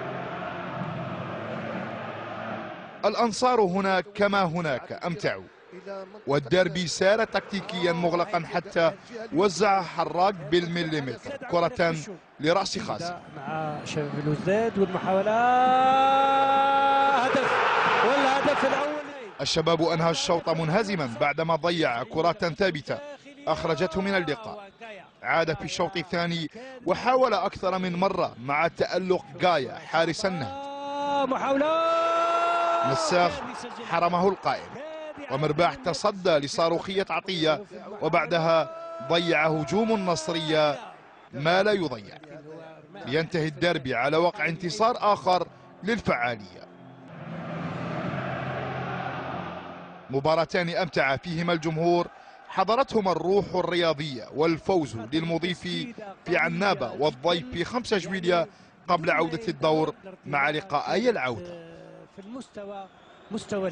الأنصار هنا كما هناك أمتعوا، والديربي سار تكتيكيا مغلقا حتى وزع حراق بالمليمتر كرة لرأس خازن مع شباب الوزداد والمحاولة هدف والهدف الأول. الشباب أنهى الشوط منهزما بعدما ضيع كرات ثابتة أخرجته من اللقاء. عاد في الشوط الثاني وحاول أكثر من مرة مع تألق غايا حارس النهد. مساخ حرمه القائم ومرباح تصدى لصاروخية عطية وبعدها ضيع هجوم النصرية ما لا يضيع لينتهي الديربي على وقع انتصار آخر للفعالية. مباراتان أمتع فيهما الجمهور حضرتهما الروح الرياضية والفوز للمضيف في عنابة والضيف في 5 جويلية قبل عودة الدور مع لقاءي العودة. في مستوى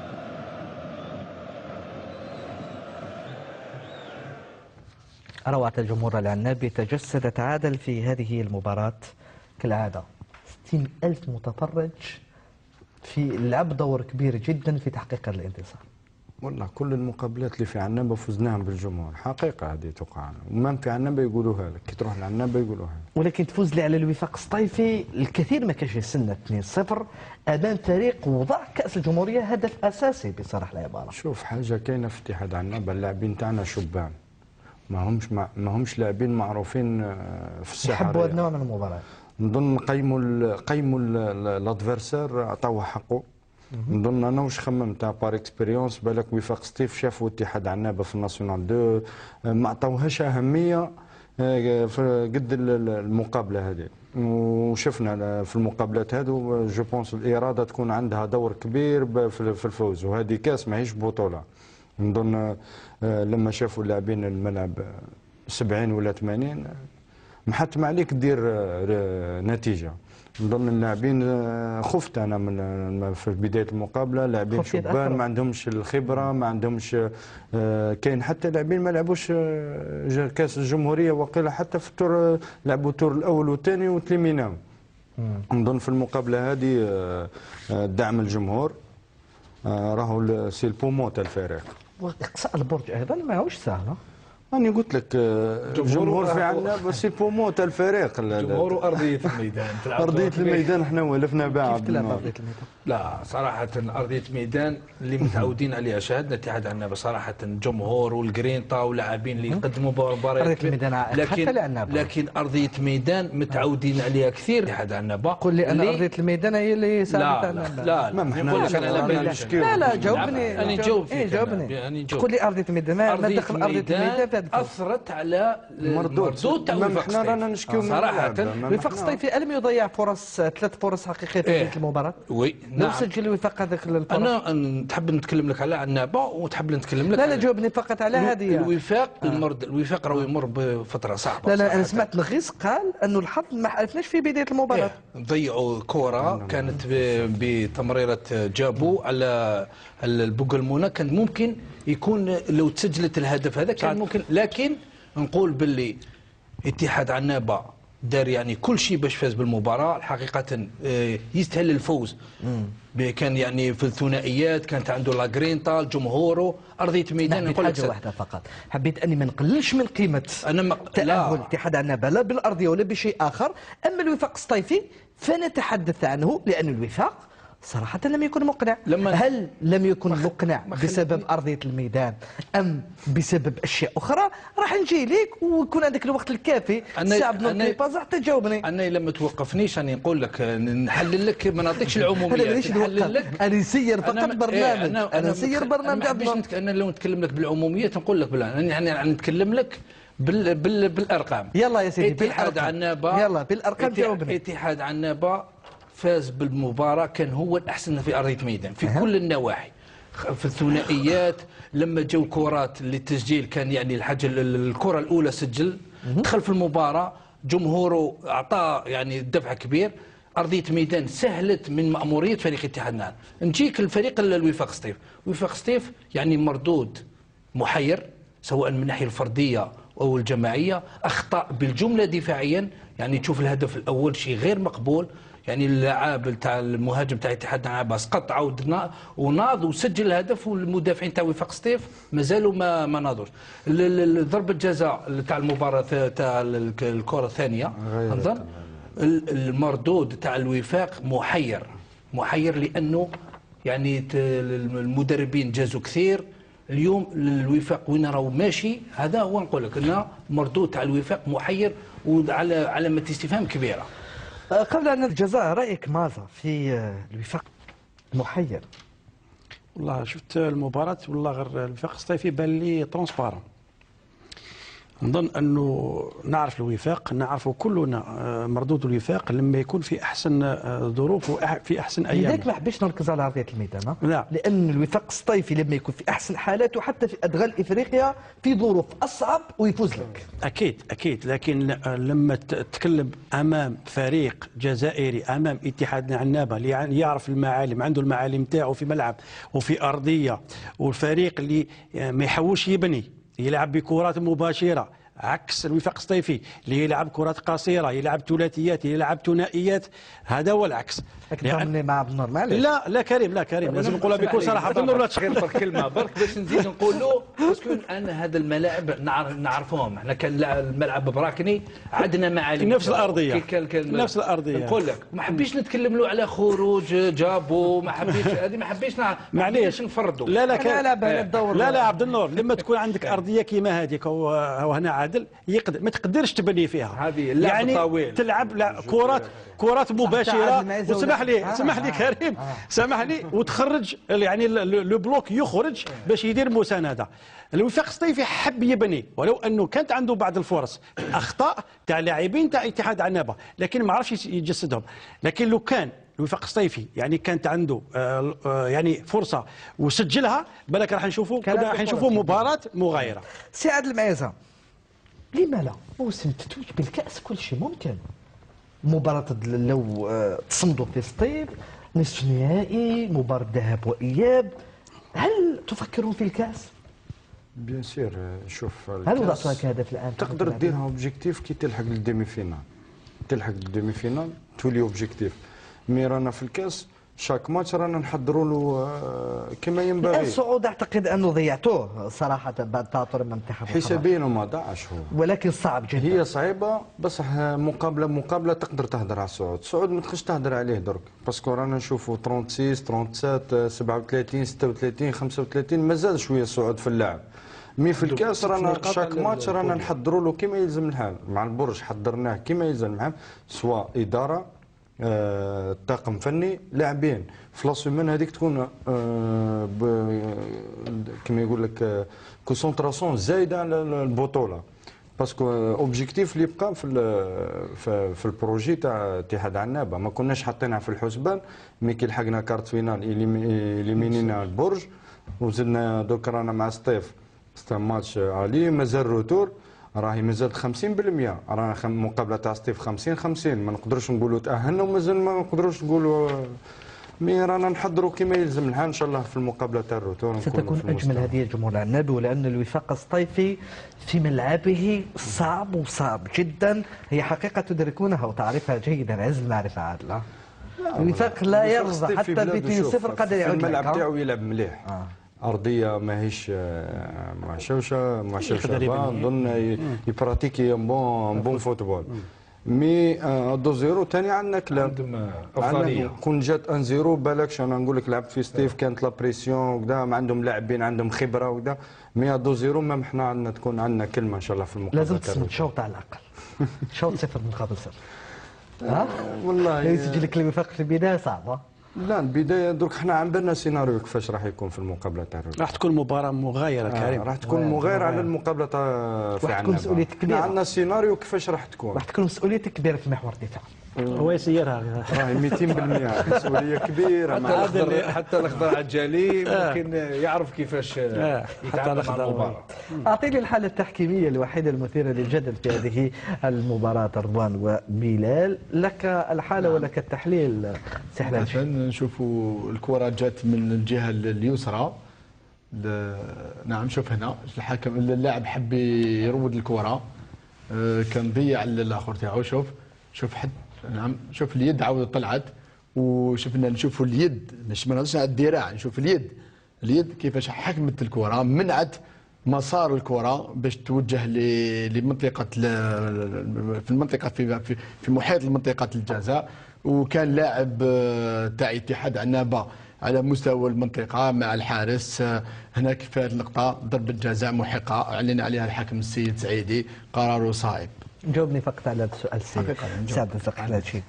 روعة الجمهور العنابي تجسدت عادل في هذه المباراة كالعادة. 60,000 متفرج في لعب دور كبير جدا في تحقيق الانتصار. والله كل المقابلات اللي في عنابه فزناها بالجمهور، حقيقه هذه تقع، وما في عنابه يقولوها لك، كي تروح لعنابه يقولوها لك. ولكن تفوز لي على الوفاق السطيفي الكثير ما كانش يستنى 2-0 امام فريق وضع كاس الجمهوريه هدف اساسي بصراحه العباره. شوف حاجه كاينه في اتحاد عنابه، اللاعبين تاعنا شبان ما همش لاعبين معروفين في الساحه. يحبوا هذا النوع من المباراه. نظن قيموا الادفيرسير عطاوه حقه. نظن انا واش خممت بار اكسبيريونس بالك وفاق سطيف شافوا اتحاد عنابه في الناسيونال 2 ما عطاوهاش اهميه قد المقابله هذه، وشفنا في المقابلات هذو جو بونس الاراده تكون عندها دور كبير في الفوز، وهذه كاس ماهيش بطوله. نظن لما شافوا اللاعبين الملعب 70 ولا 80 محتم عليك دير نتيجه. نظن اللاعبين خفت انا من في بدايه المقابله، لاعبين شبان ما عندهمش الخبره، ما عندهمش كاين حتى لاعبين ما لعبوش كاس الجمهوريه وقيل حتى في التور لعبوا التور الاول والثاني وتلميناهم. نظن في المقابله هذه دعم الجمهور راهو سي البومون تاع الفريق. واقصاء البرج ايضا ماهوش سهل. أنا قلت لك الجمهور في عنابه سي بومون تاع الفريق. الجمهور وارضيه الميدان. ارضيه الميدان احنا ولفنا بها. كيف تلعب ارضيه الميدان؟ لا صراحه ارضيه ميدان اللي متعودين عليها شاهدنا اتحاد عنابه صراحه الجمهور والجرينتا واللاعبين اللي يقدموا مباريات ارضيه الميدان لكن ارضيه ميدان متعودين عليها كثير اتحاد عنابه. قل لي ان ارضيه الميدان هي اللي ساعدت. لا نقول لك لا جاوبني. انا نجاوب فيك. جاوبني. قل لي ارضيه الميدان ما دخل ارضيه الميدان اثرت على المردود تاع وفاق احنا رانا نشكيو صراحه. وفاق سطيفي لم يضيع فرص 3 فرص حقيقيه في بدايه المباراه. وي نعم. سجل الوفاق هذاك الفرص. انا تحب نتكلم لك على عنابه وتحب نتكلم لك. لا جاوبني فقط على هذه. الوفاق راه يمر بفتره صعبه. لا انا سمعت الغيس قال انه الحظ ما حالفناش في بدايه المباراه. ضيعوا كره كانت بتمريره جابو على البوغلمونه، كان ممكن يكون لو تسجلت الهدف هذا كان ممكن. لكن نقول باللي اتحاد عنابه دار يعني كل شيء باش فاز بالمباراه. حقيقه يستاهل الفوز. كان يعني في الثنائيات كانت عنده لاغرينتا جمهوره ارضيه ميدان. نقول لك حاجه واحده فقط، حبيت اني ما نقللش من قيمه تاهل اتحاد عنابه لا بالارضيه ولا بشيء اخر. اما الوفاق السطيفي فنتحدث عنه لان الوفاق صراحة لم يكن مقنع. هل لم يكن مقنع بسبب أرضية الميدان أم بسبب أشياء أخرى؟ راح نجي لك ويكون عندك الوقت الكافي ساعة بنقطة حتى تجاوبني. أنا لما توقفنيش أنا نقول لك نحلل لك ما نعطيكش العموميات. نحلل لك أنا نسير فقط برنامج. أنا نسير برنامج. أنا لو نتكلم لك بالعموميات نقول لك بلا يعني نتكلم لك بالأرقام. يلا يا سيدي اتحاد عنابة. يلا بالأرقام جاوبني. اتحاد عنابة فاز بالمباراة، كان هو الأحسن في أرضية ميدان في كل النواحي. في الثنائيات لما جو كرات للتسجيل كان يعني الحاجة الكرة الأولى سجل دخل في المباراة، جمهوره أعطاه يعني دفع كبير. أرضية ميدان سهلت من مأمورية فريق اتحاد عنابة. نجيك الفريق الوفاق سطيف. وفاق سطيف يعني مردود محير سواء من الناحية الفردية أو الجماعية. أخطأ بالجملة دفاعيا، يعني تشوف الهدف الأول شيء غير مقبول، يعني اللاعب تاع المهاجم تاع اتحاد العنابه سقط عاود وناض وسجل الهدف، والمدافعين تاع وفاق سطيف مازالوا ما ناضوش. ضربه جزاء تاع المباراه تاع الكره الثانيه نظن المردود تاع الوفاق محير لانه يعني المدربين جازوا كثير. اليوم الوفاق وين راهو ماشي، هذا هو نقول لك انه مردود تاع الوفاق محير وعلى علامه استفهام كبيره. قبل ان الجزاء رايك ماذا في الوفاق محير؟ والله شفت المباراه والله غير الوفاق الصيفي بان لي ترونسبارون. نظن انه نعرف الوفاق، نعرفوا كلنا مردود الوفاق لما يكون في احسن ظروف وفي احسن ايام. لذلك ما حبيتش نركز على ارضيه الميدان. لا، لان الوفاق الصيفي لما يكون في احسن حالاته حتى في ادغال افريقيا في ظروف اصعب ويفوز لك. اكيد لكن لما تتكلم امام فريق جزائري، امام اتحاد العنابه اللي يعرف المعالم، عنده المعالم تاعو في ملعب وفي ارضيه، والفريق اللي ما يحوش يبني، يلعب بكرات مباشره عكس الوفاق الصيفي اللي يلعب كرات قصيره، يلعب ثلاثيات، يلعب ثنائيات. هذا هو العكس. يعني مع عبد النور معليش. لا كريم لازم نقولها بكل صراحه. عبد النور لا تغير كلمه برك باش نزيد نقولوا باسكو انا هذا الملاعب نعرفوهم. احنا كان الملعب براكني عندنا معالم نفس الارضيه نفس الارضيه. نقول لك ما حبيش نتكلم له على خروج جابوا، ما حبيش معليش نفردوا. لا عبد النور لما تكون عندك ارضيه كيما هذيك وهنا عادل ما تقدرش تبني فيها. هذه يعني طويل. تلعب كرات مباشره. سمح لي كريم، سمح لي، وتخرج يعني لو بلوك يخرج باش يدير مسانده. الوفاق الصيفي حب يبني ولو انه كانت عنده بعض الفرص، اخطاء تاع لاعبين تاع اتحاد عنابه لكن ما عرفش يجسدهم. لكن لو كان الوفاق الصيفي يعني كانت عنده يعني فرصه وسجلها، بالك راح نشوفوا مباراه مغايره. سي عادل المعيزه، لما لا موسم تتويج بالكاس كل شيء ممكن. مباراة لو تصمدوا في سطيف، نصف نهائي، مباراة ذهاب وإياب، هل تفكرون في الكاس؟ بيان سير. شوف هل وضعت لك هدف الآن؟ تقدر ديرها اوبجيكتيف كي تلحق للديمي فينال، تولي اوبجيكتيف. مي رانا في الكاس شاك ماتش رانا نحضروا له كما ينبغي. الصعود اعتقد انه ضيعتوه صراحه بعد تعثر المنتخب. حسابيا ما ضاعش هو، ولكن صعب جدا. هي صعيبه بصح مقابله تقدر تهدر على الصعود ما تخش تهدر عليه درك، باسكو رانا نشوفوا 36 37 37 36 35 مازال شويه الصعود في اللعب. مي في الكاس رانا شاك ماتش رانا نحضروا له كما يلزم الحال. مع البرج حضرناه كما يلزم الحال، سواء اداره طاقم فني لاعبين. في لاسيمين هذيك تكون كما يقول لك كونسونطراسيون زايده على البطوله، باسكو اوبجيكتيف اللي بقى في البروجي تاع اتحاد عنابه ما كناش حاطينها في الحسبان. مي كي لحقنا كارت فينال اليمينينا البرج وزدنا دوك رانا مع سطيف ماتش علي مازال روتور، راهي مازالت 50%. رانا مقابله تاع سطيف 50 ما نقدروش نقولوا تاهلنا ومازال ما نقدروش نقولوا. مي رانا نحضروا كما يلزم الحال ان شاء الله في المقابله تاع الروتور. ستكون اجمل هديه لجمهور العنابي، ولان الوفاق الصيفي في ملعبه صعب جدا. هي حقيقه تدركونها وتعرفها جيدا عز المعرفه عادله. الوفاق لا يرضى حتى ب 2-0 قد يعود. الملعب تاعو يلعب مليح. ارضيه ماهيش معشوشه نظن يبراتيكي بون فوتبول. مي 2-0 ثاني عندنا كلام افضليه. كون جات 1-0 بالكش انا نقول لك لعبت في ستيف كانت لا بريسيون وكذا، ما عندهم لاعبين عندهم خبره وكذا. مي 2-0 ما احنا عندنا تكون عندنا كلمه ان شاء الله في المقابله. لازم تصمد شوط على الاقل. شوط 0 مقابل 0. والله يسجل لك الوفاق في البدايه صعبه. لا البدايه درك حنا عندنا سيناريو كيفاش راح يكون في المقابله تاع الرجل. راح تكون مباراه مغايره كريم. راح تكون مغايره على المقابله تاع في عنابه. راح تكون مسؤوليتك كبيره. عندنا سيناريو كيفاش راح تكون. راح تكون مسؤوليتك كبيره في محور الدفاع. هو يسيرها راهي 200% مسؤوليه كبيره. حتى الاخضر عجالي ممكن يعرف كيفاش يتعامل مع المباراه. اعطيني الحاله التحكيميه الوحيده المثيره للجدل في هذه المباراه رضوان وبلال. لك الحاله ولك التحليل سي حلال. عشان نشوفوا الكره جات من الجهه اليسرى. نعم شوف هنا الحكم اللاعب حب يروض الكره، كان ضيع الاخر تاعو. شوف نعم شوف اليد عاودت طلعت، وشفنا نشوفوا اليد مش ما نهضرش على الذراع، نشوف اليد كيفاش حكمت الكره، منعت مسار الكره باش توجه لمنطقه في المنطقه في محيط منطقه الجزاء. وكان لاعب تاع اتحاد عنابه على مستوى المنطقه مع الحارس هناك في هذه اللقطه ضربه جزاء محقه اعلن عليها الحكم السيد سعيدي، قراره صائب. جاوبني فقط على هذا السؤال سي عبد الرزاق حلاشي.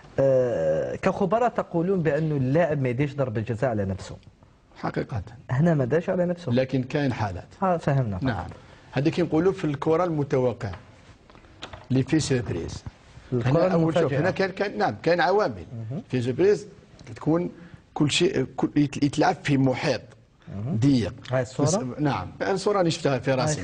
كخبراء تقولون بأن اللاعب ما يديش ضربة جزاء على نفسه. حقيقة هنا ما داش على نفسه، لكن كاين حالات. فهمنا. نعم هذا كنقولوا في الكرة المتوقعة اللي في سيربريز. هنا أول شوف هنا كان نعم كاين عوامل في سيربريز تكون كل شيء يتلعب في محيط ضيق. هاي الصورة؟ نعم الصورة اللي شفتها في راسي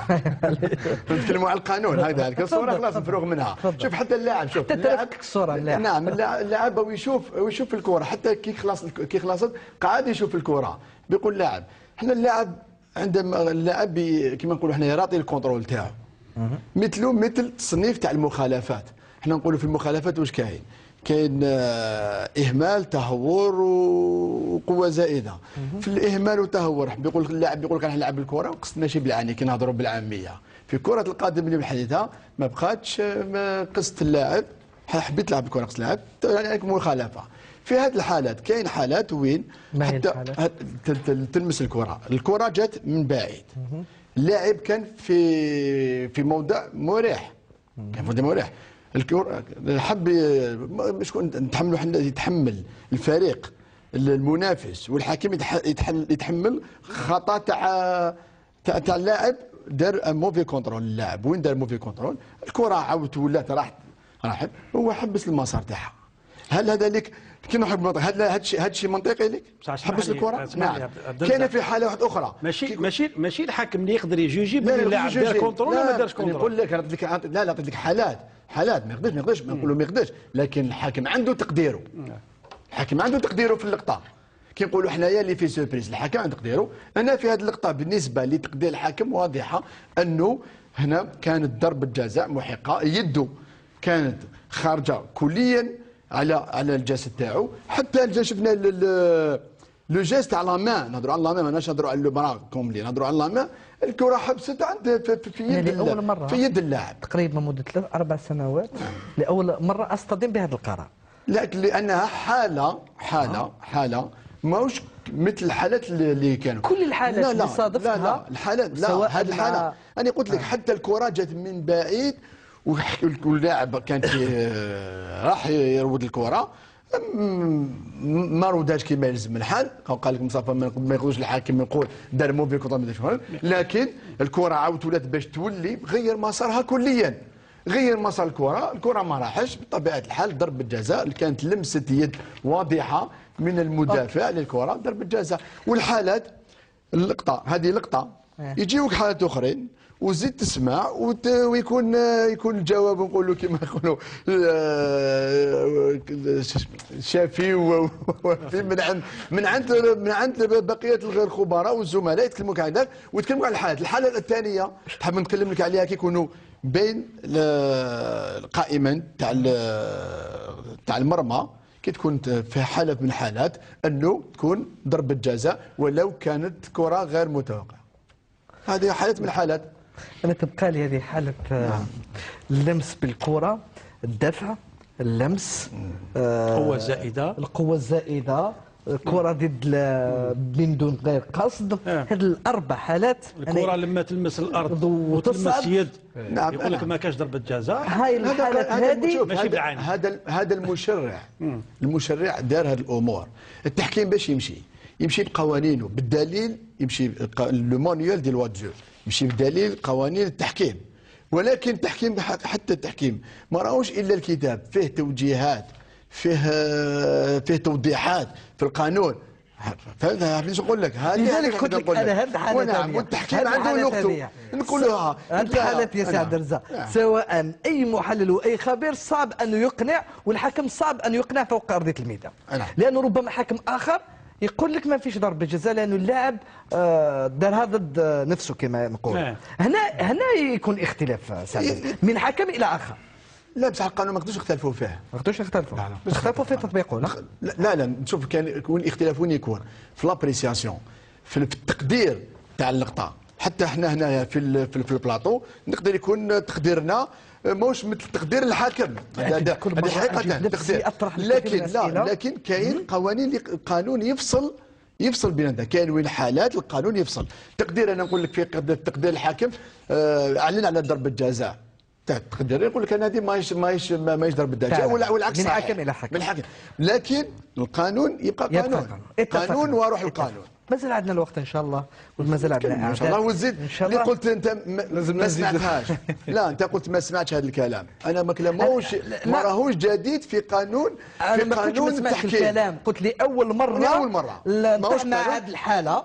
نتكلموا على القانون هذا الصورة خلاص نفرغ منها. شوف حتى اللاعب شوف اللاعب الصورة نعم اللاعب ويشوف الكرة حتى كي خلصت قاعد يشوف الكرة. بيقول اللاعب احنا اللاعب عندما اللاعب كما نقولوا احنا يراطي الكونترول تاعو مثل التصنيف تاع المخالفات. احنا نقولوا في المخالفات واش كاين اهمال تهور وقوه زائده. في الاهمال والتهور بيقول اللاعب يقول لك انا نلعب الكره وقصد ماشي بالعاني كي نهضروا بالعاميه. في كره القدم اللي الحديثه ما بقاتش قصد اللاعب حبيت تلعب الكره قصد اللاعب يعني مخالفه. في هذه الحالات كاين حالات وين حتى تلمس الكره جات من بعيد. اللاعب كان في موضع مريح، كان في موضع مريح. الكره حب شكون نتحملوا حنا يتحمل الفريق المنافس والحكم يتحمل خطا تاع اللاعب دار موفي كونترول. اللاعب وين دار موفي كونترول الكره عاودت ولات راحت هو حبس المسار تاعها. هل هذا لك كي نحب هذا الشيء منطقي لك؟ حبس الكره؟ نعم. كاين في حاله واحده اخرى ماشي الحكم اللي يقدر يجوجي بلي اللاعب دار كونترول ولا ما دارش كونترول. نقول لك نعطيك لك حالات ما يقدرش نقولوا ما يقدرش، لكن الحاكم عنده تقديره. الحاكم عنده تقديره في اللقطه. كي نقولوا حنايا اللي في سوربريز الحكم عنده تقديره. انا في هذه اللقطه بالنسبه لتقدير الحكم واضحه انه هنا كانت ضربه جزاء محقه، يده كانت خارجه كليا على الجسد تاعو. حتى شفنا لو جيست تاع لا مان، نهضروا على لا مان ماناش نهضروا على لو برا كومبلي، نهضروا على لا مان. الكره حبست عند في يد اللاعب تقريبا مده 3-4 سنوات لاول مره اصطدم بهذا القرار. لكن لانها حاله ماهوش مثل الحالات اللي كانوا كل الحالات اللي صادفتها. لا الحالات لا هذه الحاله انا قلت لك حتى الكره جات من بعيد واللاعب كان راح يرود الكره ما روداش كما يلزم الحال. قال لك مصطفى ما يقدرش الحاكم يقول دار موفي كونترول، لكن الكره عاودت ولات باش تولي غير مسارها كليا، غير مسار الكره ما راحش. بطبيعه الحال ضربه جزاء كانت لمسه يد واضحه من المدافع للكره ضربه جزاء. والحالات اللقطه هذه لقطه يجيوك حالات اخرين وزيد تسمع ويكون الجواب نقولوا كما يقولوا شافي وفي من عند بقيه غير الخبراء والزملاء يتكلموا هكذاك ويتكلموا على الحاله الثانيه تحب نتكلم لك عليها كي يكونوا بين القائمين تاع المرمى كي تكون في حاله من الحالات انه تكون ضربه جزاء ولو كانت كره غير متوقعه. هذه حاله من الحالات. أنا تبقى لي هذه حالة اللمس بالكرة، الدفع، اللمس، القوة الزائدة، الكرة ضد من دون غير قصد. هذه الأربع حالات الكرة لما تلمس الأرض وتلمس يد يقول لك ما كاش ضربة جزاء. هاي الحالات هذه ماشي بالعين. هذا المشرع دار هذه الأمور. التحكيم باش يمشي بقوانينه بالدليل، يمشي لو مانيوال ديال الواتجو يمشي بدليل قوانين التحكيم. ولكن التحكيم حتى التحكيم ما راهوش الا الكتاب، فيه توجيهات، فيه توضيحات في القانون. فهمت عرفتي شو نقول لك؟ لذلك قلت لك انا هذه الحاله والتحكيم عنده لغته نقولوها. هذه الحالات يا سي عبد الرزاق سواء اي محلل واي خبير صعب انه يقنع، والحكم صعب انه يقنع فوق ارضيه الميدان. لانه ربما حكم اخر يقول لك ما فيش ضربه جزاء لانه اللاعب دار هذا ضد نفسه كما نقول. هنا يكون اختلاف من حكم الى اخر. لا بصح القانون ما نقدروش نختلفوا فيه. ما نقدروش نختلفوا. لا نختلفوا في تطبيقه. لا نشوف كان يكون الاختلاف وين يكون في لابريسياسيون في التقدير تاع اللقطه. حتى احنا هنايا في البلاطو نقدر يكون تقديرنا ماهوش مثل تقدير الحاكم. هذه حقيقه تقدير. لكن كاين قوانين القانون يفصل بيناتنا. كاين وين حالات القانون يفصل. تقدير انا نقول لك في تقدير الحاكم اعلن على ضربه جزاء. تقدر يقول لك انا هذه ماهيش ضربه جزاء والعكس من حاكم الى حاكم. من حاكم. لكن القانون يبقى قانون وروح القانون. مازال عندنا الوقت ان شاء الله ومازال عندنا اعداد ان شاء الله. وزيد اللي قلت انت ما سمعتهاش. لا انت قلت ما سمعتش هذا الكلام. انا ما كلاموش ما راهوش جديد في قانون التحكيم. الكلام قلت لي اول مره نطحنا هذه الحاله.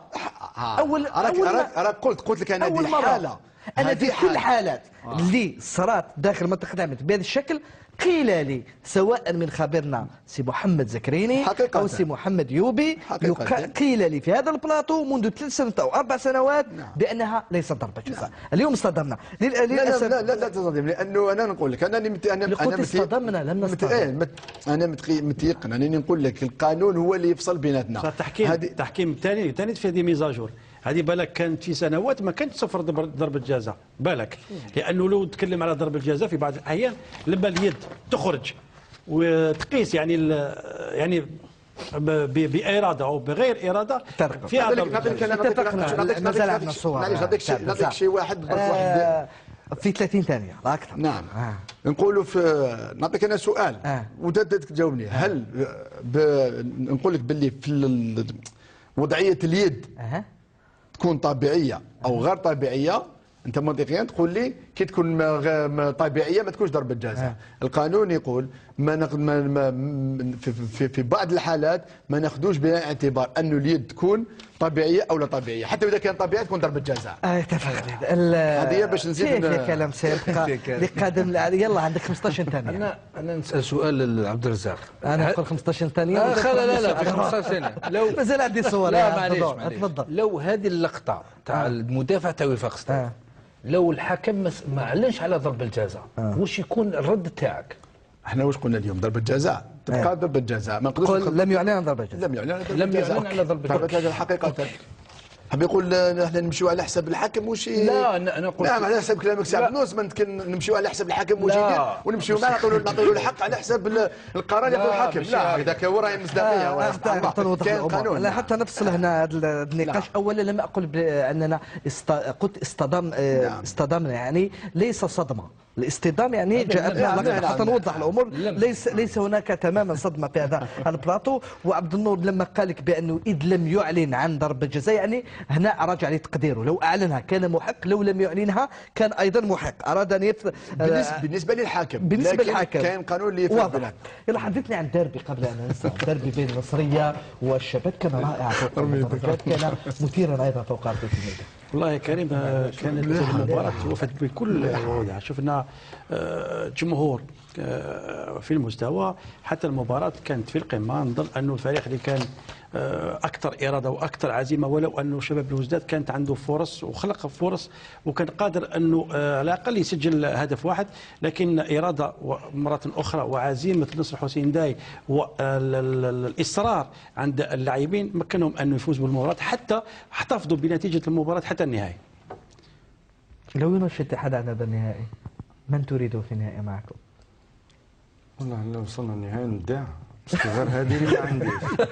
راك قلت لك انا هذه الحاله. انا في كل الحالات اللي صارت داخل منطقه دعمت بهذا الشكل قيل لي سواء من خبيرنا سي محمد زكريني او سي محمد يوبي قيل لي في هذا البلاطو منذ 3 سنوات او 4 سنوات بانها ليست ضربه جزاء. اليوم اصطدمنا للاسف. لا تصدم لانه انا نقول لك انا اصطدمنا لم نصطدم. انا متيقن انني نقول لك القانون هو اللي يفصل بيناتنا. التحكيم الثاني في هذه ميزاجور. هذه بالك كانت في سنوات ما كانت صفر ضربة جزاء بالك، لأنه لو تكلم على ضربة الجزاء في بعض الأحيان لما اليد تخرج وتقيس يعني بإرادة أو بغير إرادة فيها مازال عندنا صور. معليش نعطيك شيء واحد في 30 ثانية لا أكثر. نعم. نقولوا نعطيك أنا سؤال وأنت تجاوبني. هل نقول لك باللي في وضعية اليد تكون طبيعيه او غير طبيعيه؟ انت منطقيا تقول لي كي تكون طبيعيه ما تكونش ضربه جزاء. القانون يقول في بعض الحالات ما ناخذوش بعين الاعتبار انه اليد تكون طبيعيه او لا طبيعيه، حتى اذا كانت طبيعيه تكون ضربه جزاء. اتفقنا. هذه باش نزيد كلام سابق لقادم. يلا عندك 15 ثانيه. انا نسال سؤال لعبد الرزاق. انا نقول 15 ثانيه. لا 15 ثانيه. لو مازال عندي صور. لا معليش تفضل. لو هذه اللقطه تاع المدافع تاع وفاق سطيف لو الحكم ما علنش على ضربه الجزاء واش يكون الرد تاعك؟ احنا واش قلنا اليوم؟ ضربه جزاء تبقى ضربه جزاء. ما نقدرش لم يعلن عن ضربه جزاء. لم يعلن على ضربه جزاء حقيقه. حاب يقول احنا نمشيو على حساب الحكم وش لا انا قلت نعم على حساب كلامك سي عبد النوس. ما نمشيو على حساب الحكم وش ونمشيو معاه نعطيو الحق على حساب القرار اللي ياخذ الحاكم. لا هذاك هو راهي مصداقيه. قانون. لا حتى نفصل هنا هذا النقاش. اولا لم اقل باننا قلت اصطدمنا يعني ليس صدمه. الاصطدام يعني جاءتنا حتى نوضح الامور. ليس هناك تماما صدمه في هذا البلاطو. وعبد النور لما قال لك بانه اذ لم يعلن عن ضربه جزاء يعني هنا راجع لتقديره. لو اعلنها كان محق، لو لم يعلنها كان ايضا محق. اراد ان بالنسبه للحاكم. بالنسبه للحاكم كان قانون اللي يفرق. يلا حدثني عن ديربي قبل ان ننسى. ديربي بين النصريه والشباب كان رائع فوق الدرجات، كان مثيرا ايضا فوق ارضيه الميدان. والله كريم كانت المباراة وفت بكل وضع. شفنا جمهور في المستوى، حتى المباراة كانت في القمة. نظن أنه الفريق اللي كان أكثر إرادة وأكثر عزيمة، ولو أنه شباب بلوزداد كانت عنده فرص وخلق فرص وكان قادر أنه على الأقل يسجل هدف واحد، لكن إرادة مرة أخرى وعزيمة نصر حسين داي والإصرار عند اللاعبين مكنهم أن يفوزوا بالمباراة حتى احتفظوا بنتيجة المباراة حتى النهاية. لو ينشئ الاتحاد عن هذا النهائي من تريده في النهائي معكم؟ والله لو وصلنا النهائي نبدع، بس غير هذه اللي ما عنديش.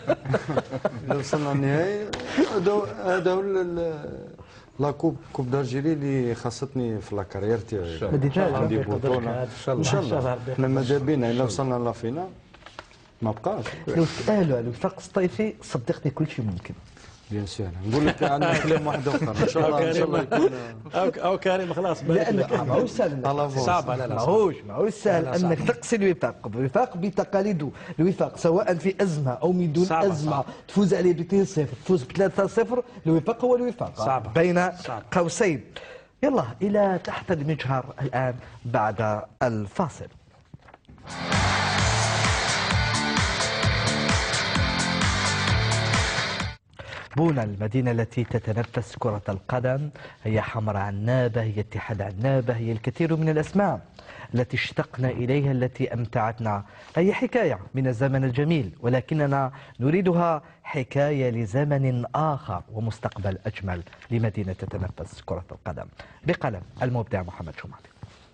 لو وصلنا النهائي هذا هو لا كوب دالجيري اللي خاصتني في لاكارير تاعي. عندي بطولة ان شاء الله. احنا ماذا بينا الا وصلنا لافينال ما بقاش. لو تأهلوا على وفاق سطيفي صدقني كل شيء ممكن. بيان سور. نقول لك عندنا كلام واحد اخر ان شاء الله. ان شاء الله يكون او كريم خلاص. لانك ماهوش سهل. صعب. لا ماهوش سهل انك تقصي الوفاق بتقاليده. الوفاق سواء في ازمه او من دون ازمه تفوز عليه ب 2-0 تفوز ب 3-0. الوفاق هو الوفاق بين قوسين. يلا الى تحت المجهر الان بعد الفاصل. بونا المدينة التي تتنفس كرة القدم، هي حمراء عنابة، هي اتحاد عنابة، هي الكثير من الأسماء. التي اشتقنا إليها، التي أمتعتنا. هي حكاية من الزمن الجميل، ولكننا نريدها حكاية لزمن آخر ومستقبل أجمل لمدينة تتنفس كرة القدم. بقلم المبدع محمد شمعتي.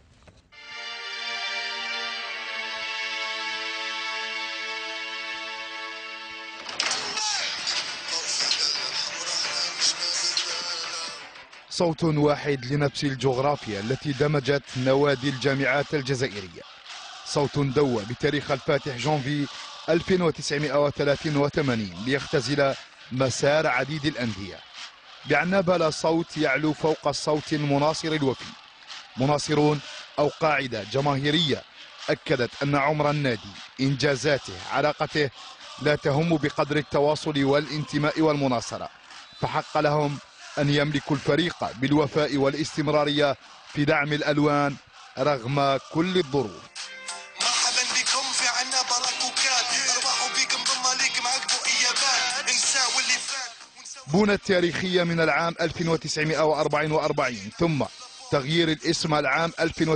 صوت واحد لنفس الجغرافيا التي دمجت نوادي الجامعات الجزائرية. صوت دوى بتاريخ الفاتح جانفي 1983 ليختزل مسار عديد الأندية. بعنابة لا صوت يعلو فوق الصوت المناصر الوفي. مناصرون أو قاعدة جماهيرية أكدت أن عمر النادي، إنجازاته، علاقته لا تهم بقدر التواصل والانتماء والمناصرة، فحق لهم أن يملكوا الفريق بالوفاء والاستمرارية في دعم الألوان رغم كل الظروف. مرحبا بكم في عنابة راكوكات، ارواحوا بكم ضم ليكم عقبوا ايابات، انساو اللي فات. بنى التاريخية من العام 1944 ثم تغيير الاسم العام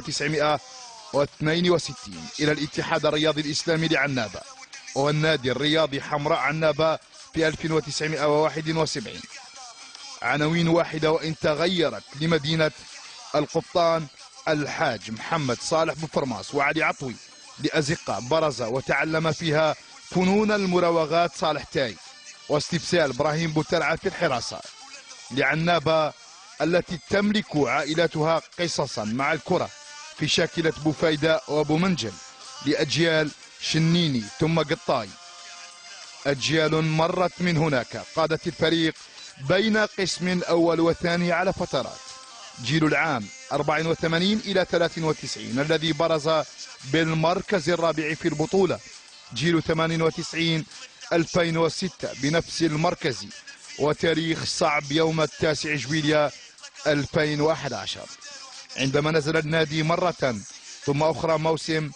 1962 إلى الاتحاد الرياضي الإسلامي لعنابة، والنادي الرياضي حمراء عنابة في 1971. عناوين واحدة وإن تغيرت لمدينة القبطان الحاج محمد صالح بوفرماس وعلي عطوي لأزقة برز وتعلم فيها فنون المراوغات صالح تاي، واستبسال إبراهيم بوترعة في الحراسة. لعنابة التي تملك عائلاتها قصصا مع الكرة في شاكلة بوفايدة وابو منجل لأجيال شنيني ثم قطاي. أجيال مرت من هناك قادت الفريق بين قسم أول وثاني على فترات. جيل العام 84 إلى 93 الذي برز بالمركز الرابع في البطولة. جيل 98 2006 بنفس المركز، وتاريخ صعب يوم 9 جويليا 2011 عندما نزل النادي مرة ثم أخرى موسم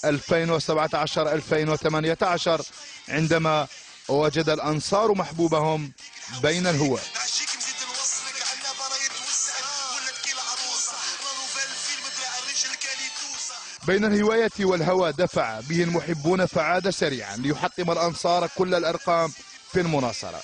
2017-2018 عندما وجد الأنصار محبوبهم بين الهواة. بين الهواية والهوى دفع به المحبون فعاد سريعا ليحطم الأنصار كل الأرقام في المناصرة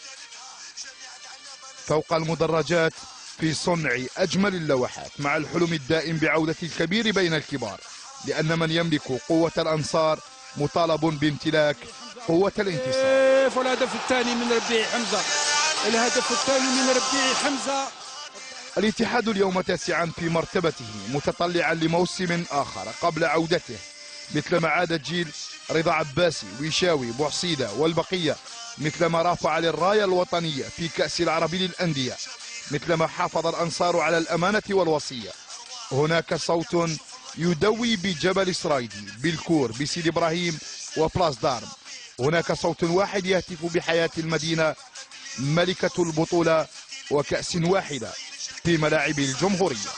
فوق المدرجات في صنع أجمل اللوحات، مع الحلم الدائم بعودة الكبير بين الكبار، لأن من يملك قوة الأنصار مطالب بامتلاك قوة الانتصار. والهدف الثاني من ربيع حمزة، الهدف الثاني من ربيع حمزة. الاتحاد اليوم تاسعا في مرتبته متطلعا لموسم آخر قبل عودته، مثلما عاد جيل رضا عباسي ويشاوي بوعصيدة والبقية، مثلما رافع للراية الوطنية في كأس العرب للأندية، مثلما حافظ الأنصار على الأمانة والوصية. هناك صوت يدوي بجبل إسرايدي، بالكور، بسيد إبراهيم وبلاس دارم. هناك صوت واحد يهتف بحياة المدينة ملكة البطولة وكأس واحدة في ملاعب الجمهورية.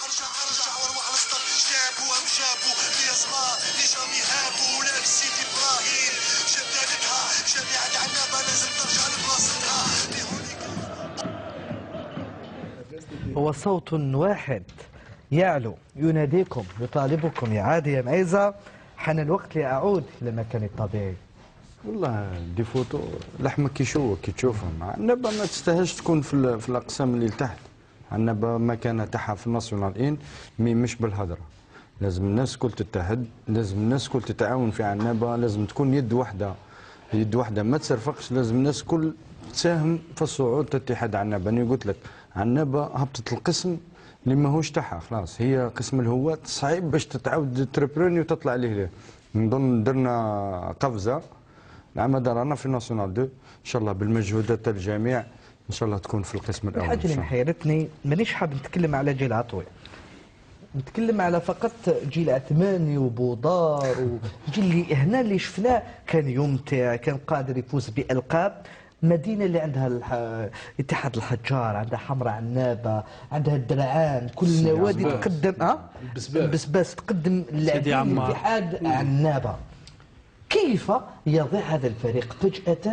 هو صوت واحد يعلو يناديكم يطالبكم يا عادي يا معيزة، حان الوقت لأعود إلى مكاني الطبيعي. والله دي فوتو لحمك يشوك كي تشوفهم. عنابة ما تستاهلش تكون في الأقسام اللي تحت. عنابة مكانها تاعها في الناسيونال إن مش بالهضرة. لازم الناس كل تتحد، لازم الناس كل تتعاون في عنابة، لازم تكون يد واحدة، يد واحدة ما تصرفقش. لازم الناس كل تساهم في الصعود اتحاد عنابة. أنا قلت لك عنابة هبطت القسم اللي ماهوش تاعها خلاص، هي قسم الهواة صعيب باش تتعاود تريبروني وتطلع ليه. نظن درنا قفزة العام رانا في الناسيونال 2 ان شاء الله بالمجهودات تاع الجميع ان شاء الله تكون في القسم الاول. الحاجه اللي محيرتني مانيش حاب نتكلم على جيل عطوي، نتكلم على فقط جيل عثماني وبودار وجيل اللي هنا اللي شفناه كان يمتع، كان قادر يفوز بألقاب. مدينه اللي عندها اتحاد الحجار، عندها حمراء عنابه، عندها الدرعان، كل النوادي تقدم بسباس تقدم اللاعبين الاتحاد عنابه. كيف يضيع هذا الفريق فجأة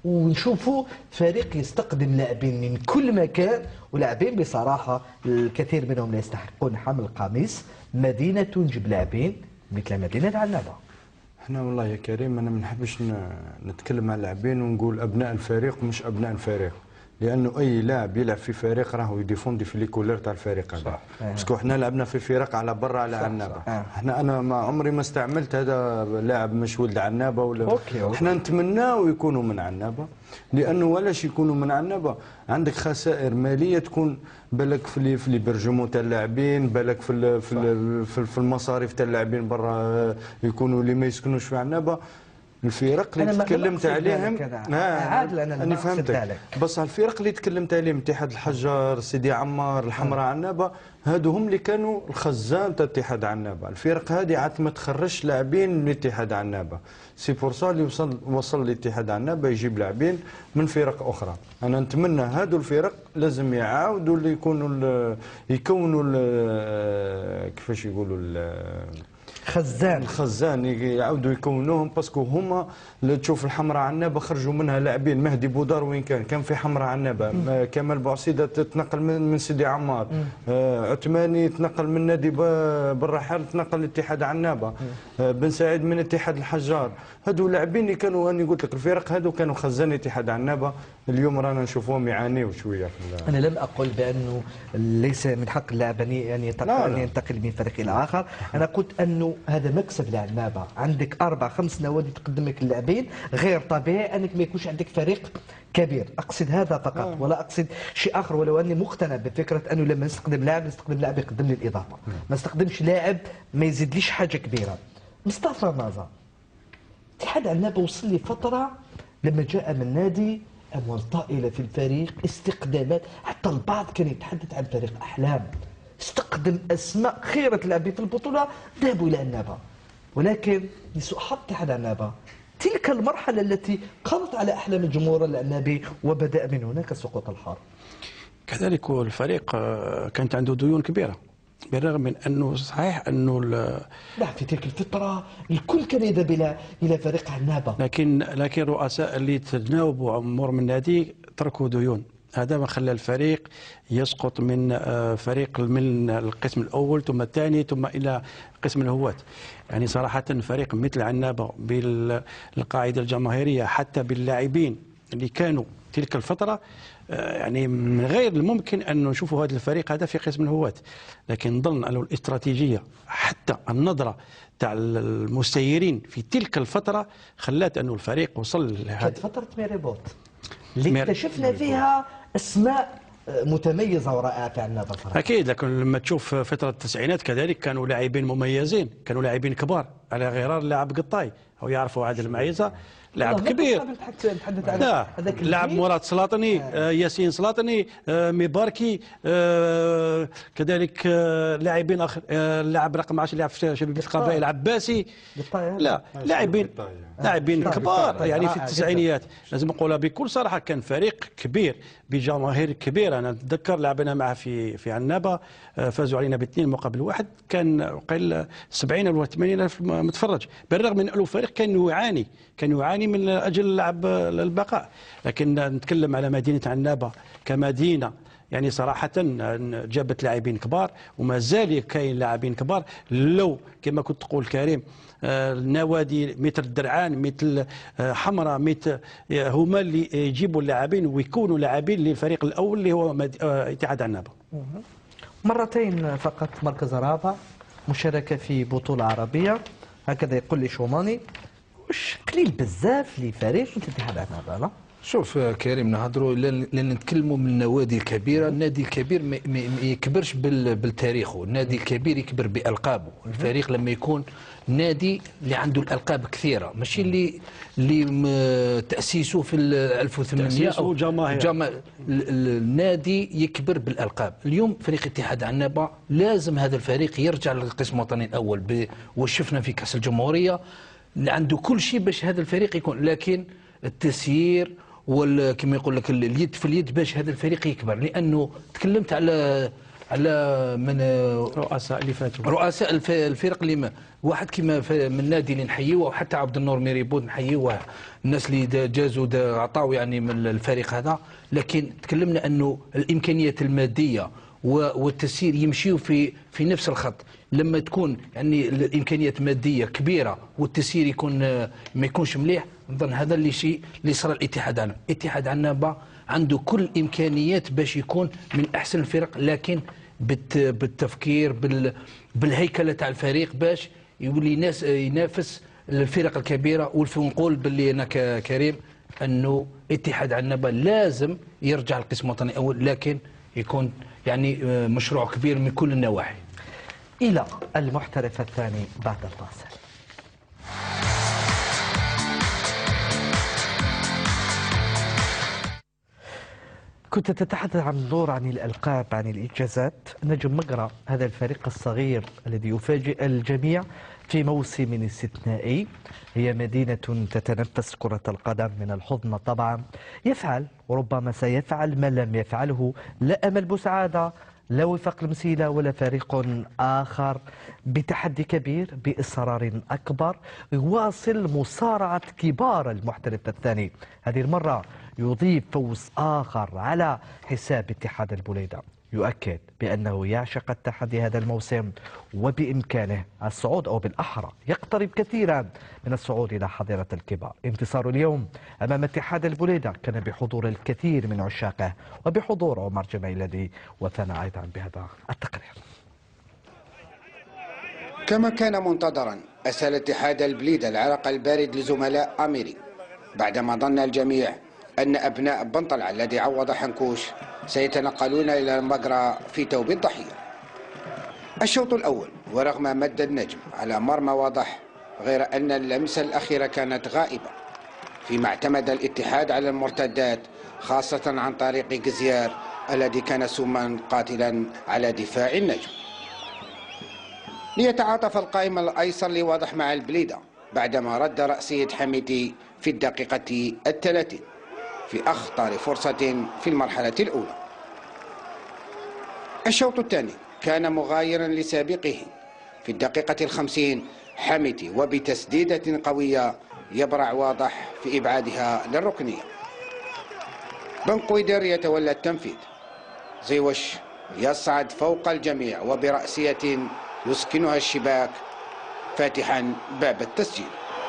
ونشوفوا فريق يستقدم لاعبين من كل مكان، ولاعبين بصراحه الكثير منهم لا يستحقون حمل قميص مدينه تنجب لاعبين مثل مدينه عنابه. احنا والله يا كريم انا ما نحبش نتكلم عن اللاعبين ونقول ابناء الفريق مش ابناء الفريق، لانه اي لاعب يلعب في فريق راهو يديفوندي في لي كولور تاع الفريق هذا. باسكو احنا لعبنا في فرق على برا على عنابه. انا ما عمري ما استعملت هذا لاعب مش ولد عنابه ولا احنا نتمناو يكونوا من عنابه، لانه ولاش يكونوا من عنابه عندك خسائر ماليه تكون بالك في البرجمون تاع اللاعبين، بالك في المصاريف تاع اللاعبين برا يكونوا اللي ما يسكنوش في عنابه. الفرق اللي تكلمت عليهم عادل انا فهمتك، بس الفرق اللي تكلمت عليهم اتحاد الحجار، سيدي عمار، الحمراء عنابه، هادو هم اللي كانوا الخزان تاع اتحاد عنابه. الفرق هذه عاد ما تخرجش لاعبين من اتحاد عنابه، سي بور سا اللي وصل لاتحاد عنابه يجيب لاعبين من فرق اخرى. انا نتمنى هادو الفرق لازم يعاودوا اللي يكونوا كيفاش يقولوا الخزان يعاودوا يكونوهم، باسكو هما تشوف الحمراء عنابه خرجوا منها لاعبين. مهدي بودار وين كان في حمراء عنابه، كمال بوعسيده تتنقل من سيدي عمار، عثماني تنقل من نادي بالرحال تنقل لاتحاد عنابه، بن سعيد من اتحاد الحجار. هادو لاعبين اللي كانوا انا قلت لك الفرق هادو كانوا خزان اتحاد عنابه. اليوم رانا نشوفوهم يعانيوا شويه انا لم اقل بانه ليس من حق اللاعب ان ينتقل من فريق الى اخر، انا قلت انه هذا مكسب لعنابه. عندك 4-5 نوادي تقدم لك اللاعبين، غير طبيعي انك ما يكونش عندك فريق كبير. اقصد هذا فقط ولا اقصد شيء اخر، ولو اني مقتنع بفكره انه لما نستخدم لاعب يقدم لي الاضافه، ما نستخدمش لاعب ما يزيدليش حاجه كبيره. مصطفى نازا اتحاد عنابه وصل لي فتره لما جاء من نادي اموال طائله في الفريق، استقدامات، حتى البعض كان يتحدث عن فريق احلام، استقدم اسماء خيره اللاعبين في البطوله ذهبوا الى عنابه، ولكن لسوء حظ اتحاد عنابه تلك المرحله التي قضت على احلام الجمهور العنابي وبدا من هناك سقوط الحار. كذلك الفريق كانت عنده ديون كبيره، بالرغم من انه صحيح انه في تلك الفتره الكل كان يذهب الى فريق عنابه، لكن الرؤساء اللي تجاوبوا امور من النادي تركوا ديون. هذا ما خلى الفريق يسقط من فريق من القسم الاول ثم الثاني ثم الى قسم الهواة. يعني صراحه فريق مثل عنابه بالقاعده الجماهيريه حتى باللاعبين اللي كانوا تلك الفتره، يعني من غير الممكن أن نشوفوا هذا الفريق هذا في قسم الهواة. لكن نظن أن الاستراتيجية حتى النظرة تاع المسيرين في تلك الفترة خلت أنه الفريق وصل كانت فترة ميريبوت اللي اكتشفنا فيها أسماء متميزة ورائعة في عنابة صراحة. أكيد، لكن لما تشوف فترة التسعينات كذلك كانوا لاعبين مميزين، كانوا لاعبين كبار على غرار اللاعب قطاي أو يعرفوا عادل المعيزة، لاعب كبير. لا، لاعب مراد سلاطني، ياسين سلاطني، مباركي، كذلك لاعبين اخر، اللاعب رقم 10 لاعب في شبيبه القبائل عباسي. لا، لاعبين كبار يعني في التسعينيات. لازم نقولها بكل صراحه، كان فريق كبير بجماهير كبيره. انا اتذكر لعبنا معه في عنابه، فازوا علينا ب2 مقابل 1، كان قل 70 او 80 الف متفرج، بالرغم من انه الفريق كان يعاني من اجل لعب البقاء. لكن نتكلم على مدينه عنابه كمدينه يعني صراحه جابت لاعبين كبار، وما زال كاين لاعبين كبار. لو كما كنت تقول كريم، النوادي مثل الدرعان مثل حمراء مثل هما اللي يجيبوا اللاعبين ويكونوا لاعبين للفريق الاول اللي هو اتحاد عنابه. مرتين فقط مركز الرابع، مشاركه في بطوله عربيه، هكذا يقول لي شوماني. واش قليل بزاف لفريق مثل اتحاد عنابه؟ لا شوف كريم، نهضروا لان نتكلموا من النوادي الكبيره. النادي الكبير ما يكبرش بالتاريخه، النادي الكبير يكبر بالقابه. الفريق لما يكون نادي اللي عنده الالقاب كثيره، ماشي اللي تاسيسه في 1800 او النادي يكبر بالالقاب. اليوم فريق اتحاد عنابه لازم هذا الفريق يرجع للقسم الوطني الاول، وشفنا في كاس الجمهوريه اللي عنده كل شيء باش هذا الفريق يكون، لكن التسيير كما يقول لك اليد في اليد باش هذا الفريق يكبر. لانه تكلمت على من رؤساء اللي فاتوا، رؤساء الفرق اللي ما واحد كيما من النادي اللي نحيوه، وحتى عبد النور ميريبود نحيوه، الناس اللي جازوا عطاو يعني من الفريق هذا. لكن تكلمنا انه الامكانيات الماديه والتسيير يمشيوا في نفس الخط. لما تكون يعني الامكانيات الماديه كبيره والتسيير يكون ما يكونش مليح، نظن هذا اللي صار الاتحاد عنه. الاتحاد عنابه عنده كل الامكانيات باش يكون من احسن الفرق، لكن بالتفكير بالهيكله تاع الفريق باش يولي ينافس الفرق الكبيره. ونقول باللي انا كريم انه اتحاد عنابه لازم يرجع القسم الوطني الاول، لكن يكون يعني مشروع كبير من كل النواحي. الى المحترف الثاني بعد الفاصل. كنت تتحدث عن دور، عن الألقاب، عن الإنجازات. نجم مقرة هذا الفريق الصغير الذي يفاجئ الجميع في موسم استثنائي، هي مدينة تتنفس كرة القدم من الحضن طبعا. يفعل وربما سيفعل ما لم يفعله لا أمل بوسعادة، لا وفاق المسيلة، ولا فريق آخر، بتحدي كبير، بإصرار أكبر، يواصل مصارعة كبار المحترف الثاني. هذه المرة يضيف فوز آخر على حساب اتحاد البليدة، يؤكد بأنه يعشق التحدي هذا الموسم وبإمكانه الصعود، أو بالأحرى يقترب كثيرا من الصعود إلى حظيرة الكبار. انتصار اليوم أمام اتحاد البليدة كان بحضور الكثير من عشاقه وبحضور عمر جميلدي، وثنى أيضا بهذا التقرير. كما كان منتظرا أسال اتحاد البليدة العرق البارد لزملاء أميري بعدما ظن الجميع أن أبناء بنطلع الذي عوض حنكوش سيتنقلون إلى المقرى في توب الضحية. الشوط الأول ورغم مد النجم على مرمى واضح، غير أن اللمسة الأخيرة كانت غائبة، فيما اعتمد الاتحاد على المرتدات خاصة عن طريق جزيار الذي كان سما قاتلا على دفاع النجم. ليتعاطف القائم الأيسر لواضح مع البليدة بعدما رد رأسية حميدي في الدقيقة 30 في أخطر فرصة في المرحلة الأولى. الشوط الثاني كان مغايرا لسابقه. في الدقيقة 50 حميدي وبتسديدة قوية يبرع واضح في إبعادها للركنية. بن قويدر يتولى التنفيذ، زيوش يصعد فوق الجميع وبرأسية يسكنها الشباك فاتحا باب التسجيل.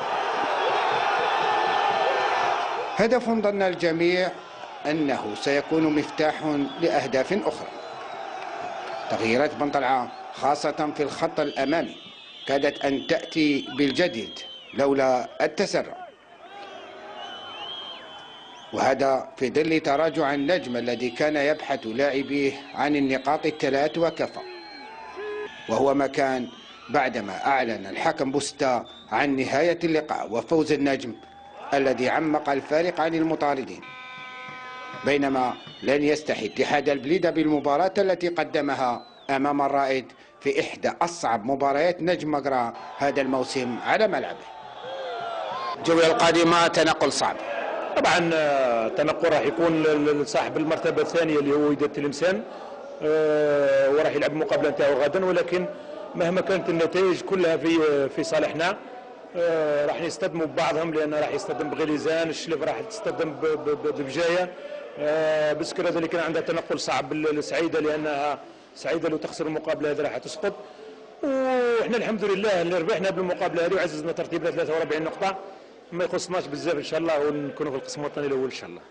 هدف ظن الجميع أنه سيكون مفتاح لأهداف أخرى. تغييرات بنطلعة خاصة في الخط الأمامي كادت أن تأتي بالجديد لولا التسرع، وهذا في ظل تراجع النجم الذي كان يبحث لاعبيه عن النقاط الثلاث وكفى، وهو ما كان بعدما أعلن الحكم بوستا عن نهاية اللقاء وفوز النجم الذي عمق الفارق عن المطاردين. بينما لن يستحي اتحاد البليدة بالمباراة التي قدمها أمام الرائد في إحدى أصعب مباريات نجم مقرى هذا الموسم على ملعبه. الجولة القادمة تنقل صعب. طبعا التنقل راح يكون صاحب المرتبة الثانية اللي هو ويدة تلمسان، وراح يلعب المقابلة نتاعو غدا، ولكن مهما كانت النتائج كلها في صالحنا. راح يصطدموا ببعضهم، لأن راح يصطدم بغليزان، الشلف راح تصطدم ببجاية، بسكرة اللي كان عندها تنقل صعب لسعيدة، لأنها سعيدة لو تخسر المقابلة هذه راح تسقط. وإحنا الحمد لله اللي ربحنا بالمقابلة هذه وعززنا ترتيبنا 43 نقطة، ما يخصناش بزاف إن شاء الله، ونكونوا في القسم الوطني الأول إن شاء الله.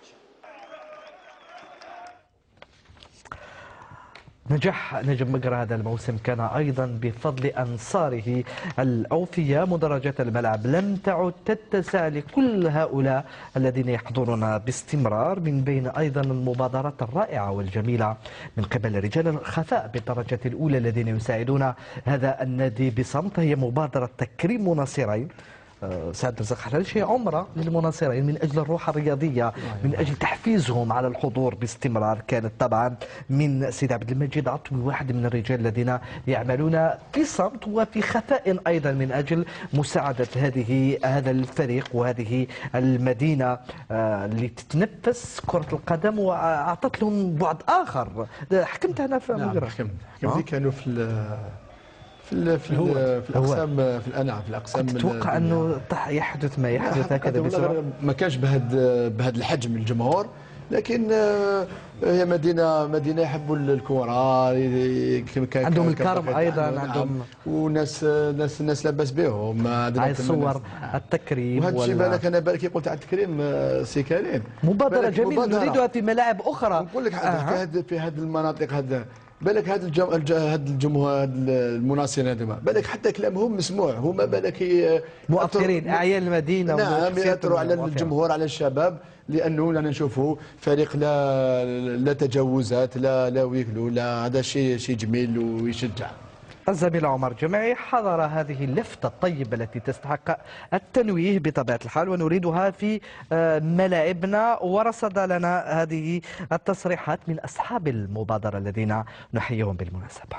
نجاح نجم مقرى هذا الموسم كان أيضا بفضل أنصاره الأوفياء. مدرجات الملعب لم تعد تتسع لكل هؤلاء الذين يحضرون باستمرار، من بين أيضا المبادرات الرائعة والجميلة من قبل رجال الخفاء بالدرجة الأولى الذين يساعدون هذا النادي بصمت. هي مبادرة تكريم مناصرين سعد الرزاق حلال هي عمرة للمناصرين من أجل الروح الرياضية، من أجل تحفيزهم على الحضور باستمرار. كانت طبعا من سيد عبد المجيد عطوي واحد من الرجال الذين يعملون في صمت وفي خفاء أيضا من أجل مساعدة هذا الفريق وهذه المدينة اللي تتنفس كرة القدم، وأعطت لهم بعد آخر. حكمت أنا في نعم حكمت كانوا في الاقسام في الاقسام تتوقع انه يحدث ما يحدث هكذا بسرعه؟ ما كانش بهذا الحجم الجمهور، لكن هي مدينه يحبوا الكره، عندهم الكرم ايضا، عندهم وناس لاباس بهم. هاي الصور التكريم وهذا الشيء بالك انا بالك قلت على التكريم سي كريم مبادره جميله نريدها في ملاعب اخرى. نقول لك في هذه المناطق هذا بالك هذا الجمهور المناصرين هذوما بالك حتى كلامهم مسموع، هما بالك مؤثرين اعيان المدينه. نعم يأثروا على الجمهور على الشباب، لانه رانا نشوفوا فريق لا تجاوزات لا ويكلو لا، هذا شيء جميل ويشجع. الزميل عمر جمعي حضر هذه اللفتة الطيبة التي تستحق التنويه بطبيعة الحال، ونريدها في ملاعبنا، ورصد لنا هذه التصريحات من أصحاب المبادرة الذين نحييهم بالمناسبة.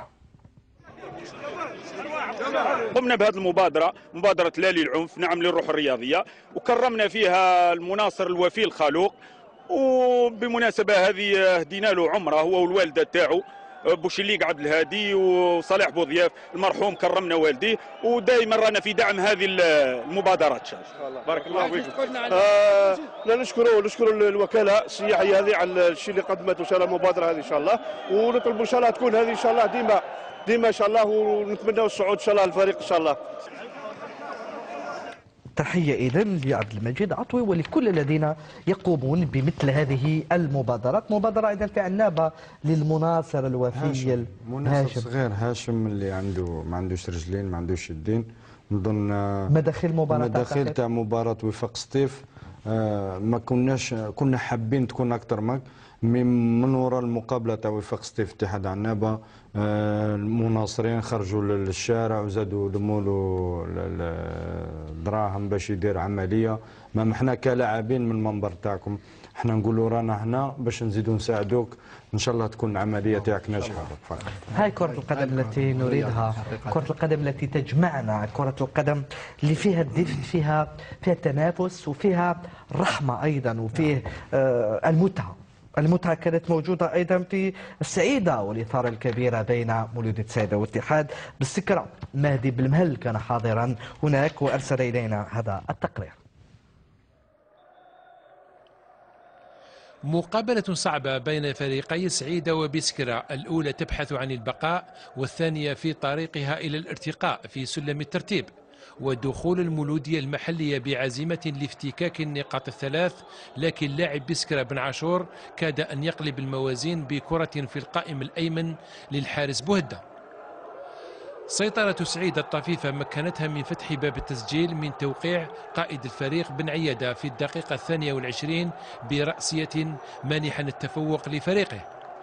قمنا بهذه المبادرة، مبادرة لا للعنف نعم للروح الرياضية، وكرمنا فيها المناصر الوفي الخلوق، وبمناسبة هذه اهدينا له عمرة هو والوالدة تاعو بوشليق عبد الهادي وصالح بوضياف المرحوم، كرمنا والديه، ودائما رانا في دعم هذه المبادرات ان شاء الله. بارك الله فيكم. لا نشكروا الوكاله السياحيه هذه على الشيء اللي قدمته ان شاء الله المبادره هذه ان شاء الله، ونطلبوا ان شاء الله تكون هذه ان شاء الله ديما ان شاء الله، ونتمنوا الصعود ان شاء الله للفريق ان شاء الله. تحية إذن لعبد المجيد عطوي ولكل الذين يقومون بمثل هذه المبادرات. مبادرة إذن في عنابة للمناصر الوفي مناصر صغير هاشم اللي ما عندوش رجلين ما عندوش يدين، نظن مداخل تاع مباراة وفاق سطيف. ما كنا حابين تكون أكثر من وراء المقابله تاع وفاق سطيف اتحاد عنابه. المناصرين خرجوا للشارع وزادوا لمولوا الدراهم باش يدير عمليه. ما حنا كلاعبين من المنبر تاعكم حنا نقولوا رانا هنا باش نزيدوا نساعدوك، ان شاء الله تكون العمليه تاعك ناجحه. هاي كرة القدم التي نريدها، كرة القدم التي تجمعنا، كرة القدم اللي فيها الدفء، فيها التنافس، وفيها الرحمه ايضا، وفيه المتعة كانت موجودة أيضا في السعيدة، والإثارة الكبيرة بين مولودية السعيدة والاتحاد. بالسكرة مهدي بالمهل كان حاضرا هناك وأرسل إلينا هذا التقرير. مقابلة صعبة بين فريقي السعيدة وبسكرة، الأولى تبحث عن البقاء والثانية في طريقها إلى الارتقاء في سلم الترتيب. ودخول المولودية المحلية بعزيمة لافتكاك النقاط الثلاث، لكن لاعب بسكرة بن عاشور كاد أن يقلب الموازين بكرة في القائم الأيمن للحارس بوهدة. سيطرة سعيدة الطفيفة مكنتها من فتح باب التسجيل من توقيع قائد الفريق بن عيادة في الدقيقة 22 برأسية مانحا التفوق لفريقه.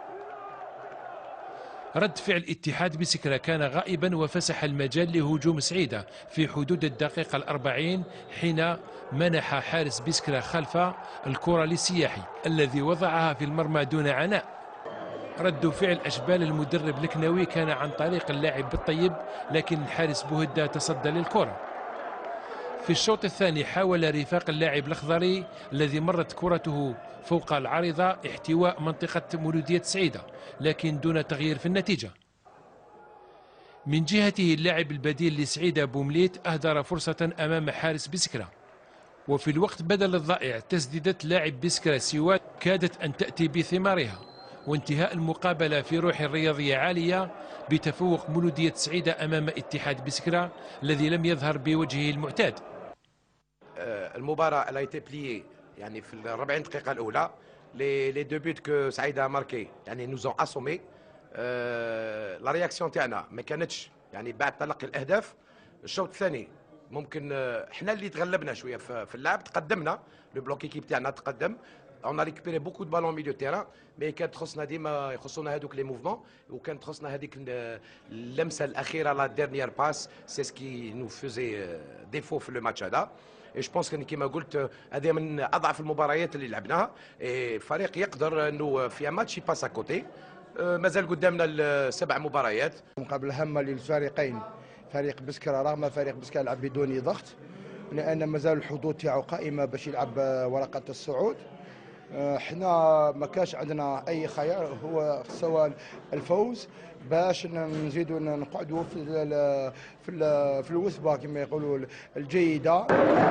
رد فعل اتحاد بسكرة كان غائبا وفسح المجال لهجوم سعيدة في حدود الدقيقة 40 حين منح حارس بسكرة خلف الكرة للسياحي الذي وضعها في المرمى دون عناء. رد فعل أشبال المدرب الكناوي كان عن طريق اللاعب بالطيب، لكن الحارس بوهدة تصدى للكرة. في الشوط الثاني حاول رفاق اللاعب الأخضري الذي مرت كرته فوق العارضة احتواء منطقة مولودية سعيدة، لكن دون تغيير في النتيجة. من جهته اللاعب البديل لسعيدة بومليت أهدر فرصة أمام حارس بسكرة، وفي الوقت بدل الضائع تسديدة لاعب بسكرة سوات كادت أن تأتي بثمارها، وانتهاء المقابلة في روح رياضية عالية بتفوق مولودية سعيدة أمام اتحاد بسكرة الذي لم يظهر بوجهه المعتاد. المباراة لا été pliée يعني في 40 دقيقة الأولى. les deux buts que سعيدة ماركي يعني nous ont assommés. لا رياكسيون تاعنا ما كانتش يعني بعد تلقي الأهداف. الشوط الثاني ممكن احنا اللي تغلبنا شوية في اللعب، تقدمنا لو بلوك ايكيب تاعنا تقدم، اون ريكوبيري بوكو دو بالون ميليو تيران مي كانت تخصنا ديما يخصونا هذوك لي موفمون وكانت تخصنا هذيك اللمسه الاخيره لا ديرنيير باس سي سكي نو فوزي ديفو في لو ماتش هذا. اي جو بونس كيما قلت هذه من اضعف المباريات اللي لعبناها. الفريق يقدر انه في ماتش يباس كوتي. مازال قدامنا 7 مباريات. مقابله هامه للفريقين، فريق بسكره رغم فريق بسكره يلعب بدون ضغط لان مازال الحظوظ تاعو قائمه باش يلعب ورقه الصعود. احنا ما كاش عندنا اي خيار هو سواء الفوز باش نزيدوا نقعدوا في الوثبه كما يقولوا الجيده.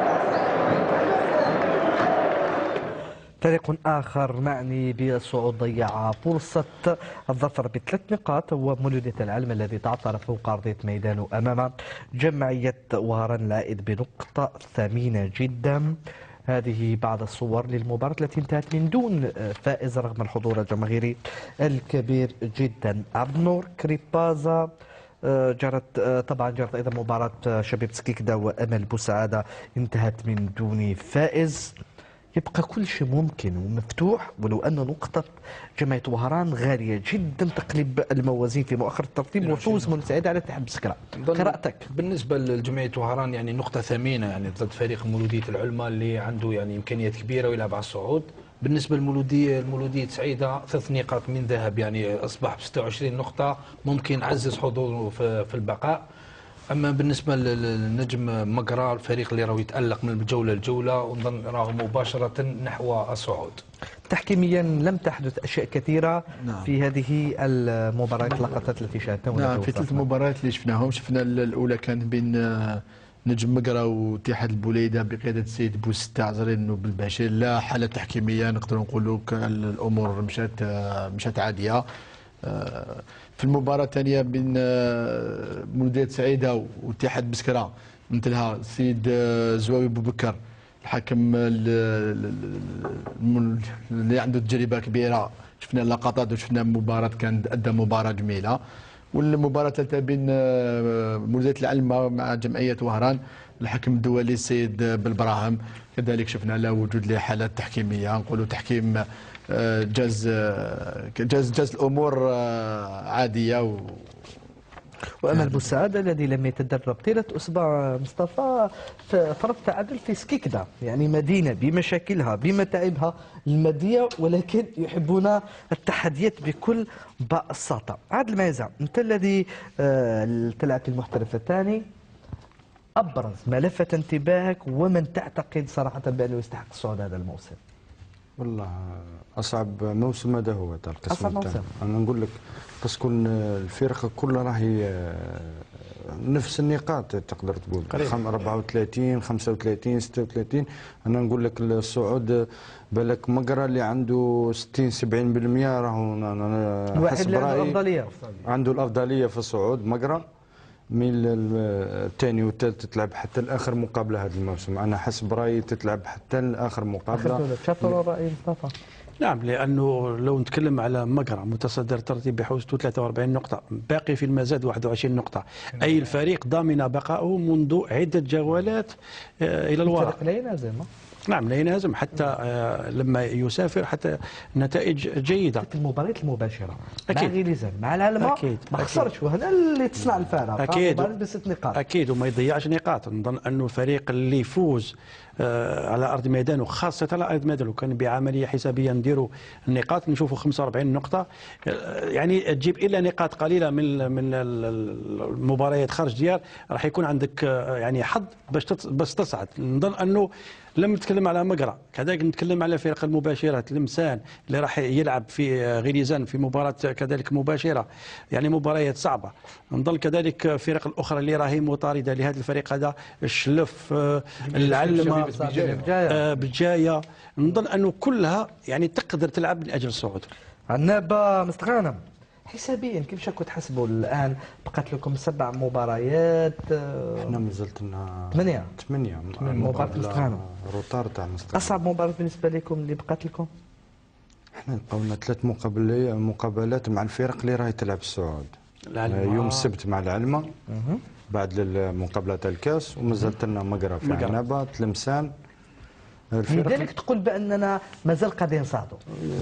فريق آخر معني بالصعود ضيع فرصة الظفر ب3 نقاط هو مولودية العلم الذي تعثر فوق أرضية ميدانه أمام جمعية وهران العائد بنقطة ثمينة جدا. هذه بعض الصور للمباراة التي انتهت من دون فائز رغم الحضور الجماهيري الكبير جدا. أبنور كريبازا جرت أيضا مباراة شبيب سكيكدا وأمل بوسعادة انتهت من دون فائز. يبقى كل شيء ممكن ومفتوح ولو أن نقطة جمعية وهران غالية جدا تقلب الموازين في مؤخر الترتيب وفوز منسعد على اتحاد بسكرة. قراءتك بالنسبة لجمعية وهران يعني نقطة ثمينة يعني ضد فريق مولودية العلمة اللي عنده يعني إمكانيات كبيرة ويلعب على الصعود. بالنسبة للمولودية سعيدة 3 نقاط من ذهب يعني أصبح ب 26 نقطة ممكن عزز حضوره في البقاء. اما بالنسبه للنجم مقرا الفريق اللي راهو يتالق من الجوله لجوله ونظن راهو مباشره نحو الصعود. تحكيميا لم تحدث اشياء كثيره في هذه المباريات اللقطات التي شاهدتها. نعم في 3 مباريات اللي شفناهم. شفنا الاولى كانت بين نجم مقرا واتحاد البوليده بقياده السيد بوستا عزرين بالباشير. لا حاله تحكيميه نقدروا نقولوا الامور مشات عاديه. في المباراة الثانية بين مولودية سعيدة واتحاد بسكرة مثلها السيد زواوي بوبكر الحكم اللي عنده تجربة كبيرة. شفنا اللقطات وشفنا مباراة كانت أدى مباراة جميلة. والمباراة الثالثة بين مولودية العلم مع جمعية وهران الحكم الدولي السيد بالبراهم كذلك شفنا لا وجود لحالات تحكيمية نقولوا تحكيم جاز الامور عاديه. وامل بوسعادة الذي لم يتدرب طيله اسبوع مصطفى فرض تعادل في سكيكدا يعني مدينه بمشاكلها بمتاعبها الماديه ولكن يحبون التحديات بكل بساطه. عادل مايزة انت الذي تلعب في المحترف الثاني ابرز ما لفت انتباهك ومن تعتقد صراحه بانه يستحق الصعود هذا الموسم؟ والله اصعب موسم هذا هو تاع القسم اصعب موسم. انا نقول لك باسكو الفرق كلها راهي نفس النقاط تقدر تقول 34 35 36. انا نقول لك الصعود بالك مقرا اللي عنده 60 70% راهو حسب رايي عنده الافضليه في الصعود مقرا من الثاني والثالث تلعب حتى لاخر مقابله هذا الموسم. انا حسب رايي تتلعب حتى لاخر مقابله. شافوا الراي مصطفى؟ نعم لانه لو نتكلم على مقرا متصدر الترتيب بحوزته 43 نقطه باقي في المزاد 21 نقطه اي الفريق ضامن بقائه منذ عده جولات الى الوراء. لا ينهزم. نعم لا ينهزم حتى لما يسافر حتى نتائج جيده. في المباريات المباشره أكيد. مع غيليزان مع العلماء ما خسرش وهنا اللي تصنع الفارق. اكيد ب6 نقاط اكيد وما يضيعش نقاط. نظن انه الفريق اللي يفوز على ارض ميدانه خاصه على ارض ميدانه كان بعمليه حسابيه نديروا النقاط نشوفوا 45 نقطه يعني تجيب الا نقاط قليله من المباريات خارج ديار راح يكون عندك يعني حظ باش تصعد. نظن انه لما نتكلم على مقرا كذلك نتكلم على فرق المباشره تلمسان اللي راح يلعب في غليزان في مباراه كذلك مباشره يعني مباريات صعبه. نظن كذلك الفرق الاخرى اللي راهي مطارده لهذا الفريق هذا الشلف العلمه بجايه نظن انه كلها يعني تقدر تلعب من اجل الصعود. عنابه مستغانم حسابيا كيفاش راكم تحسبوا الان؟ بقات لكم 7 مباريات. احنا مازلت لنا 8 مباريات مستغانم روتار تاع مستغانم. اصعب مباراه بالنسبه لكم اللي بقات لكم؟ احنا بقاو لنا 3 مقابلات مع الفرق اللي راهي تلعب الصعود. يوم السبت مع العلمه بعد المقابله تاع الكاس ومازالت لنا مقرا في عنابه تلمسان لذلك تقول باننا مازال قاعدين نصعدوا.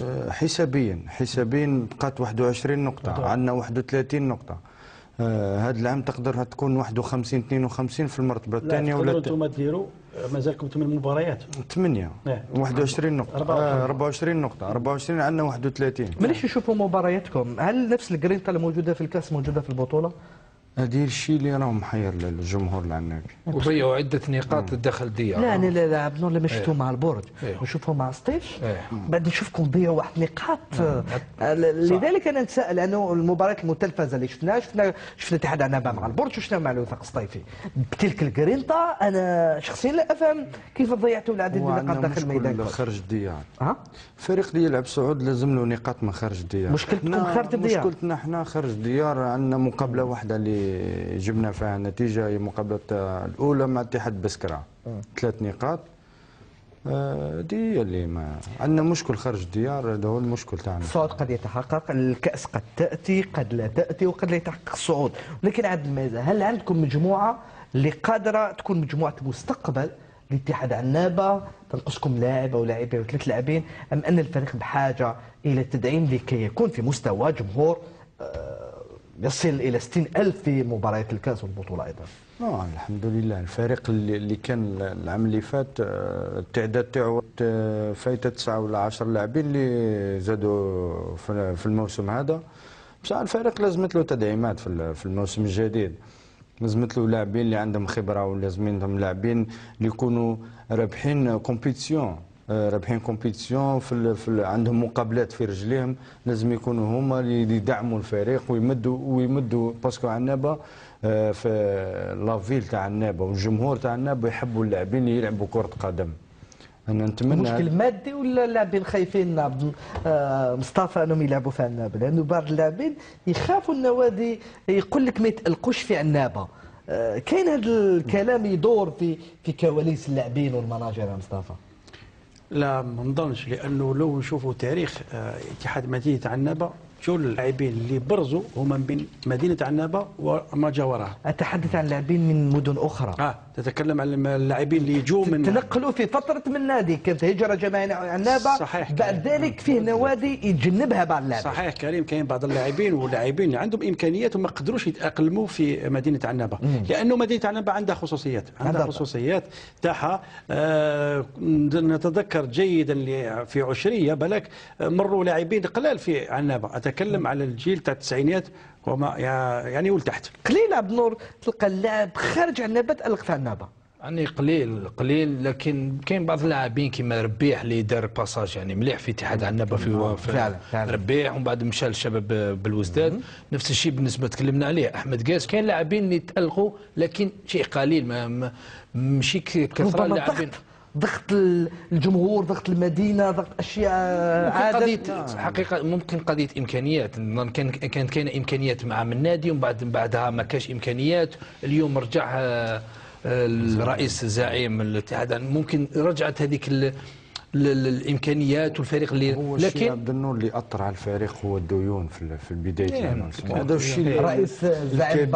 حسابيا بقات 21 نقطه، عندنا 31 نقطه. هذا العام تقدر تكون 51 52 في المرتبه الثانيه ولا انتم ديروا مازالكم 8 مباريات 8 21 نقطه 24 نقطه 24 عندنا 31. مانيش نشوفوا مبارياتكم، هل نفس الجرينتا اللي موجوده في الكاس موجوده في البطوله؟ هذه الشيء اللي راه محير للجمهور العنابي. وضيعوا عدة نقاط داخل ديار. لا انا لا عبد لما شفتوه مع البرج ونشوفوه مع سطيف بعد نشوفكم تضيعوا واحد النقاط. لذلك انا نتساءل لانه المباريات المتلفزه اللي شفنا اتحاد عنابه مع البرج وشفنا مع الوفاق الصيفي بتلك الجرينتا. انا شخصيا لا افهم كيف ضيعتوا العديد من النقاط داخل الميدان خارج الديار. الفريق اللي يلعب صعود لازم له نقاط من خارج الديار. مشكلتكم خارج الديار. مشكلتنا احنا خارج الديار عندنا مقابله واحده اللي جبنا فيها نتيجه، هي مقابله الاولى مع اتحاد بسكرة 3 نقاط. دي هي اللي ما عندنا مشكل خارج الديار، هذا هو المشكل تاعنا. الصعود قد يتحقق، الكاس قد تاتي قد لا تاتي وقد لا يتحقق الصعود، ولكن عاد الميزه هل عندكم مجموعه اللي قادره تكون مجموعه مستقبل لاتحاد عنابه تنقصكم لاعب او لاعبين او 3 لاعبين، ام ان الفريق بحاجه الى التدعيم لكي يكون في مستوى جمهور يصل الى 60,000 في مباريات الكاس والبطوله ايضا؟ الحمد لله. الفريق اللي كان العام اللي فات التعداد تاعو فايته 9 ولا 10 لاعبين اللي زادوا في الموسم هذا. بصح الفريق لازمت له تدعيمات في الموسم الجديد، لازمت له لاعبين اللي عندهم خبره ولازمين لاعبين اللي يكونوا رابحين كومبيتيسيون عندهم مقابلات في رجليهم. لازم يكونوا هما اللي يدعموا الفريق ويمدوا باسكو عنابه في لافيل تاع عنابه والجمهور تاع عنابه يحبوا اللاعبين اللي يلعبوا كره قدم. انا نتمنى مشكل مادي ولا اللاعبين خايفين مصطفى انهم يلعبوا في عنابه؟ لانه بعض اللاعبين يخافوا النوادي يقول لك ما يتالقوش في عنابه. كاين هذا الكلام يدور في كواليس اللاعبين والمناجر يا مصطفى؟ لا ما نظنش، لانه لو نشوفوا تاريخ اتحاد مدينه عنابه شو اللاعبين اللي برزوا هما من مدينه عنابه وما جاورها. اتحدث عن لاعبين من مدن اخرى. تتكلم عن اللاعبين اللي يجوا من تنقلوا في فتره من نادي، كانت هجره جماهير عنابه. صحيح. بعد ذلك فيه نوادي يتجنبها بعض اللاعبين. صحيح كريم، كاين بعض اللاعبين واللاعبين اللي عندهم امكانيات وما قدروش يتاقلموا في مدينه عنابه، لانه مدينه عنابه عندها خصوصيات، خصوصيات تاعها. نتذكر جيدا في عشريه بالك مروا لاعبين قلال في عنابه، اتكلم على الجيل تاع التسعينات وما يعني ولتحت. قليل عبد النور تلقى اللاعب خارج عنابه تالق في عنابه. يعني قليل لكن كاين بعض اللاعبين كيما ربيح اللي دار باساج يعني مليح في اتحاد عنابه في فعلا ربيح، ومن بعد مشى للشباب بالوزداد. نفس الشيء بالنسبه تكلمنا عليه احمد قاس، كاين لاعبين اللي تالقوا لكن شيء قليل، ماشي كثره اللاعبين. ضغط الجمهور، ضغط المدينه، ضغط اشياء عاده حقيقه ممكن قضيه امكانيات. كانت كاينه امكانيات مع من النادي ومن بعدها ما كاش امكانيات. اليوم رجع الرئيس زعيم الاتحاد، ممكن رجعت هذيك الامكانيات والفريق اللي لكن عبد النور اللي اثر على الفريق هو الديون في البدايه. هذا الشيء الرئيس زعيم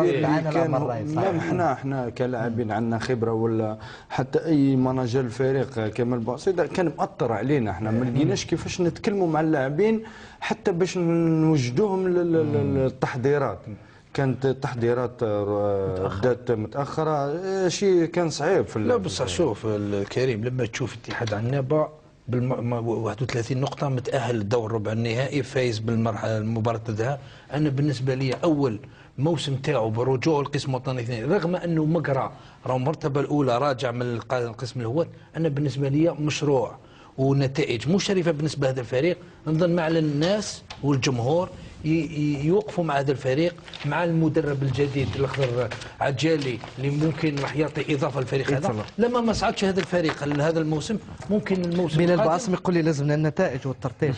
احنا كلاعبين عندنا خبره ولا حتى اي مناجر الفريق كمال باسيط كان مأثر علينا. احنا ما لقيناش كيفاش نتكلموا مع اللاعبين حتى باش نوجدوهم للتحضيرات. كانت التحضيرات بدات متاخره، شيء كان صعيب في لا بصح شوف الكريم، لما تشوف اتحاد عنابه 31 نقطه متاهل للدور ربع النهائي، فايز بالمرحله المباراه الذهاب. انا بالنسبه لي اول موسم تاعو برجوع القسم الوطني الثاني، رغم انه مقرا راه المرتبه الاولى راجع من القسم الاول، انا بالنسبه لي مشروع ونتائج مشرفه بالنسبه لهذا الفريق. نظن مع الناس والجمهور يوقفوا مع هذا الفريق، مع المدرب الجديد الاخضر عجالي اللي ممكن راح يعطي اضافه للفريق هذا. لما ما صعدش هذا الفريق هذا الموسم، ممكن الموسم من البعاصم يقول لي لازمنا النتائج والترتيب.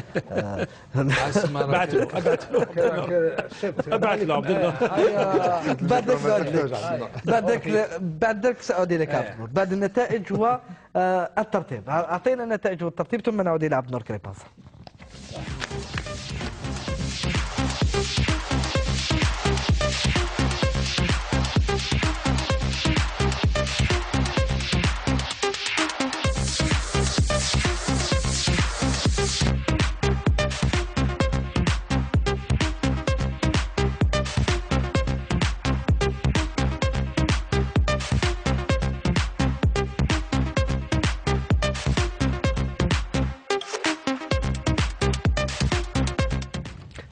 ابعث له عبد الله. بعد ذلك سأعود اليك عبد النور بعد النتائج والترتيب. اعطينا النتائج والترتيب ثم نعود الى عبد النور كريباس.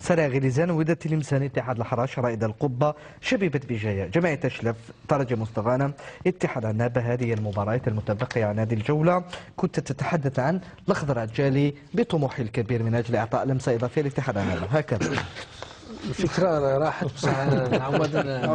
سراء غليزان وداد تلمسان اتحاد الحراش رائد القبة شبيبة بجاية جماعة تشلف ترجي مستغانم اتحاد عنابة. هذه المباريات المتبقية عن هذه الجولة كنت تتحدث عن الأخضر الجالي بطموح الكبير من أجل إعطاء لمسة إضافية لاتحاد عنابة هكذا. الفكرة راحت بصح نعود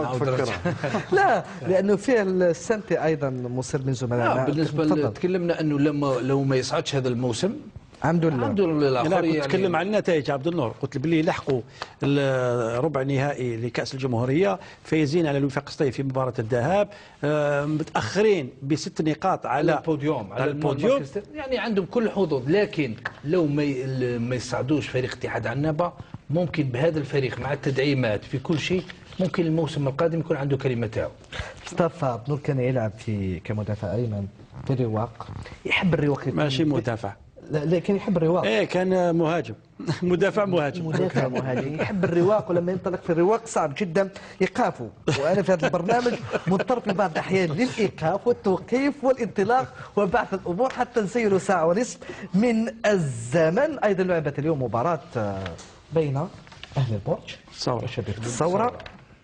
لا لأنه فيه السنتي أيضا مصر من زملائنا. بالنسبة تكلمنا أنه لو ما يصعدش هذا الموسم الحمد لله الاخر يعني تكلم عن النتائج عبد النور، قلت باللي لحقوا الربع النهائي لكاس الجمهوريه فايزين على الوفاق السطيف في مباراه الذهاب، متاخرين ب6 نقاط على البوديوم يعني عندهم كل الحظوظ. لكن لو ما يصعدوش فريق اتحاد عنابه ممكن بهذا الفريق مع التدعيمات في كل شيء ممكن الموسم القادم يكون عنده كلمه تاعو. مصطفى بنور كان يلعب كمدافع ايمن في الرواق، يحب الرواق ماشي مدافع، لكن يحب الرواق. ايه كان مهاجم مدافع مهاجم يحب الرواق، ولما ينطلق في الرواق صعب جدا ايقافه. وانا في هذا البرنامج مضطر في بعض الاحيان للايقاف والتوقيف والانطلاق وبعث الامور حتى نسيروا ساعه ونصف من الزمن. ايضا لعبت اليوم مباراه بين اهل البرج وشبيبه الثوره،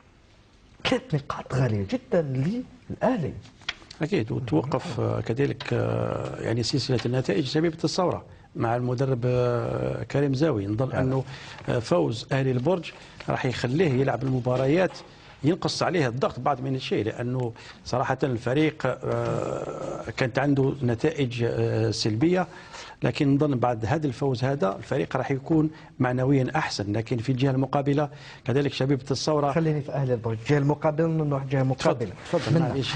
3 نقاط غاليه جدا للاهلي. اكيد، وتوقف كذلك يعني سلسله النتائج شبيبه الثوره مع المدرب كريم زاوي. نظن انه فوز اهلي البرج راح يخليه يلعب المباريات ينقص عليه الضغط بعض من الشيء، لانه صراحه الفريق كانت عنده نتائج سلبيه، لكن نظن بعد هذا الفوز هذا الفريق راح يكون معنويا احسن. لكن في الجهه المقابله كذلك شبيبه الثوره. خليني في اهل البرج، الجهه المقابله نروح جهه مقابله. تفضل معليش.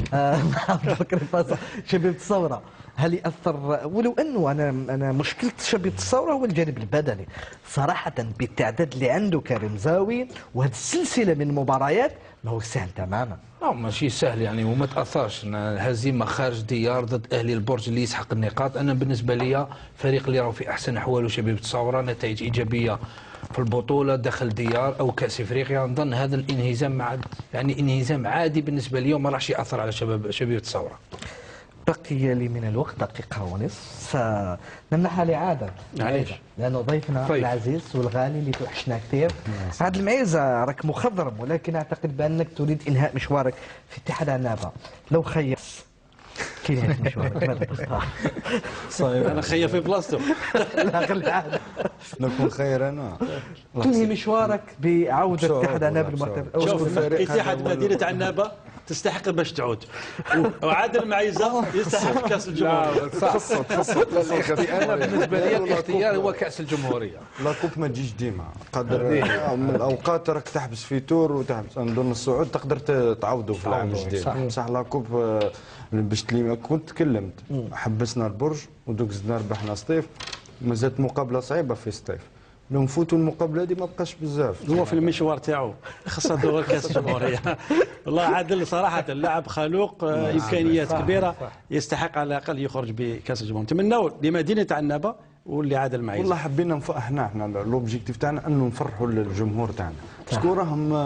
شبيبه الثوره هل ياثر؟ ولو انه انا مشكله شبيبه الثوره هو الجانب البدني صراحه، بالتعداد اللي عنده كريم زاوي وهذه السلسله من المباريات ما هو سهل تماما. ماشي سهل يعني، وما تاثرش هزيمه خارج ديار ضد اهلي البرج اللي يسحق النقاط. انا بالنسبه لي فريق اللي راهو في احسن احواله شبيبه الثوره، نتائج ايجابيه في البطوله داخل ديار او كاس افريقيا. نظن هذا الانهزام يعني انهزام عادي بالنسبه لي وما راحش ياثر على شبيبه الثوره. بقي لي من الوقت دقيقة ونصف، سنمنحها لعادة لأنه ضيفنا العزيز والغالي اللي توحشنا كثير. عاد المعيزة راك مخضرم، ولكن أعتقد بأنك تريد إنهاء مشوارك في اتحاد عنابة. لو خيص كي نهاية مشوارك ماذا تختار؟ صحيح أنا خير في بلاصتو. لا خلي عادة نكون خير أنا. تنهي مشوارك بعودة اتحاد عنابة المحترف. شوف اتحاد مدينة عنابة تستحق باش تعود، وعادل معيزة يستحق كاس الجمهورية. انا بالنسبه لي الاختيار هو كاس الجمهورية. لا كوب ما تجيش ديما، قدر من الاوقات راك تحبس في تور وتحبس. نظن الصعود تقدر تعوضوا في العام الجديد، بصح لا كوب باش كنت تكلمت حبسنا البرج ودوك زدنا ربحنا سطيف، مازالت مقابلة صعيبة في سطيف. لو نفوتوا المقابله دي ما بقاش بزاف. هو في المشوار تاعو خاصه دور كاس الجمهوريه. والله عادل صراحه اللاعب خلوق، امكانيات كبيره، يستحق على الاقل يخرج بكاس الجمهوريه. نتمنوا لمدينه عنابه واللي عاد المعيز. والله حبينا احنا لوبجيكتيف تاعنا انه نفرحوا الجمهور تاعنا، باسكو راهم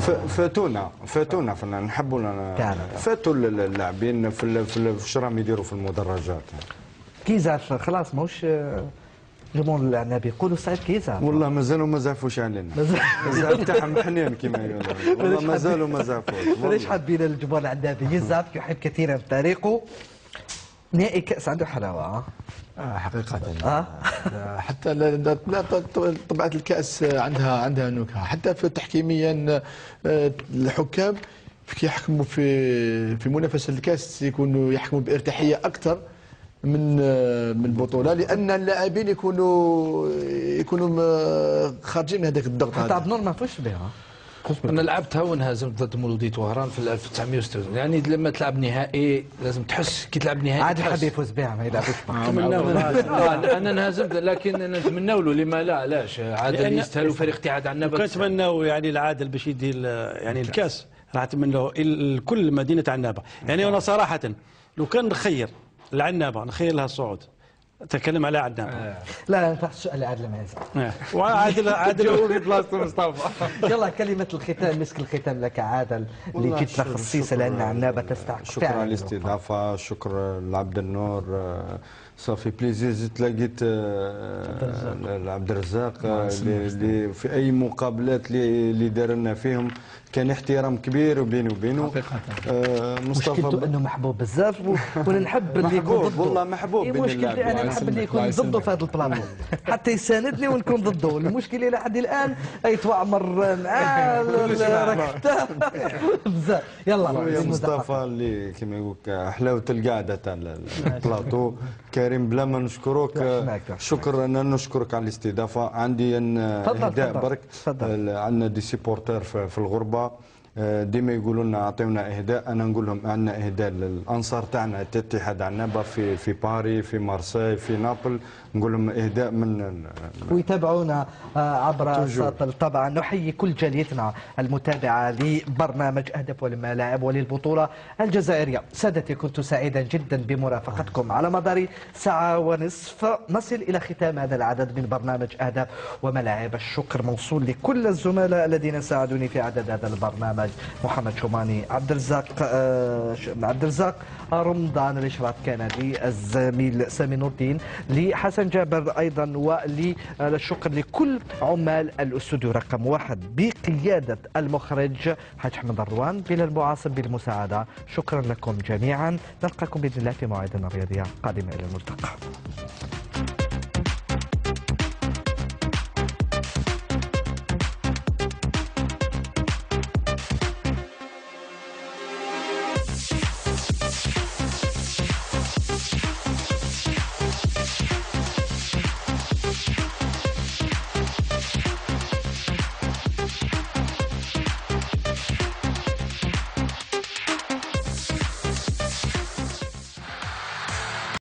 فاتونا فانا نحبوا فاتوا اللاعبين في راهم يديروا في المدرجات. كيزاف خلاص ماهوش جمهور العنابي يقولوا صعيب كيزعف. والله مازالوا ما زعفوش علينا، الزعف تاعهم حنين كما يقولوا، والله مازالوا ما زعفوش. ليش حابين الجمهور العنابي؟ يزعف يحب كثيرا فريقه. نهائي كاس عنده حلاوه. حقيقه حتى طبيعه الكاس عندها نكهه، حتى في تحكيميا الحكام كي يحكموا في منافسه الكاس يكونوا يحكموا بارتياحيه اكثر من البطوله، لان اللاعبين يكونوا خارجين من هذاك الضغط. حتى عبد النور ما فاش بها. انا لعبتها وانهزمت ضد مولودية وهران في 1996. يعني لما تلعب نهائي لازم تحس كي تلعب نهائي عاد حاب يفوز بها ما يلعبوش معاه. انا انهزمت، لكن نتمنى له لما لا علاش عادل يستاهلوا فريق اتحاد عنابه. كنتمناو يعني العادل باش يدي يعني الكاس، راح نتمنوا لكل مدينه عنابه. يعني انا صراحه لو كان نخير العنابه نخير لها الصعود، تكلم على عدنان. لا ينفع السؤال عادل مازال. وعادل هو في بلاصته مصطفى. يلا كلمة الختام، مسك الختام لك عادل اللي جيت خصيصة لأن عنابة تستحق شكرا على الاستضافة، شكرا لعبد النور. صافي بليزير زدت لقيت عبد الرزاق اللي في اي مقابلات اللي دار لنا فيهم كان احترام كبير بيني وبينه. مصطفى مشكلته انه محبوب بزاف وانا نحب اللي يكون ضده. والله محبوب بين مشكلتي انا نحب اللي يكون ضده في هذا البلان حتى يساندني ونكون ضده. المشكله لحد الان يتوعمر معاه بزاف. يلا مصطفى اللي كما يقول حلاوه القعده تاع البلاطو. كريم بلا ما نشكرك، شكرا أن نشكرك على الاستضافه. عندي اهداء برك. عندنا دي سيبورتير في الغربه ديما يقولوا لنا اعطيونا اهداء. انا نقول لهم عندنا اهداء للانصار تاعنا اتحاد عنابه في باري، في مارسي، في نابل. نقول لهم اهداء من ويتابعونا عبر ساتل. طبعا نحيي كل جاليتنا المتابعه لبرنامج اهداف والملاعب وللبطوله الجزائريه. سادتي كنت سعيدا جدا بمرافقتكم على مدار ساعه ونصف. نصل الى ختام هذا العدد من برنامج اهداف وملاعب. الشكر موصول لكل الزملاء الذين ساعدوني في اعداد هذا البرنامج: محمد شوماني، عبد الرزاق رمضان، الاشراف كان للزميل سامي نور الدين، لحسن جابر ايضا، وللشكر لكل عمال الاستوديو رقم 1 بقياده المخرج حاج حمد الروان، بلال المعاصم بالمساعده. شكرا لكم جميعا. نلقاكم باذن الله في موعدنا الرياضيه قادمه. الى الملتقى.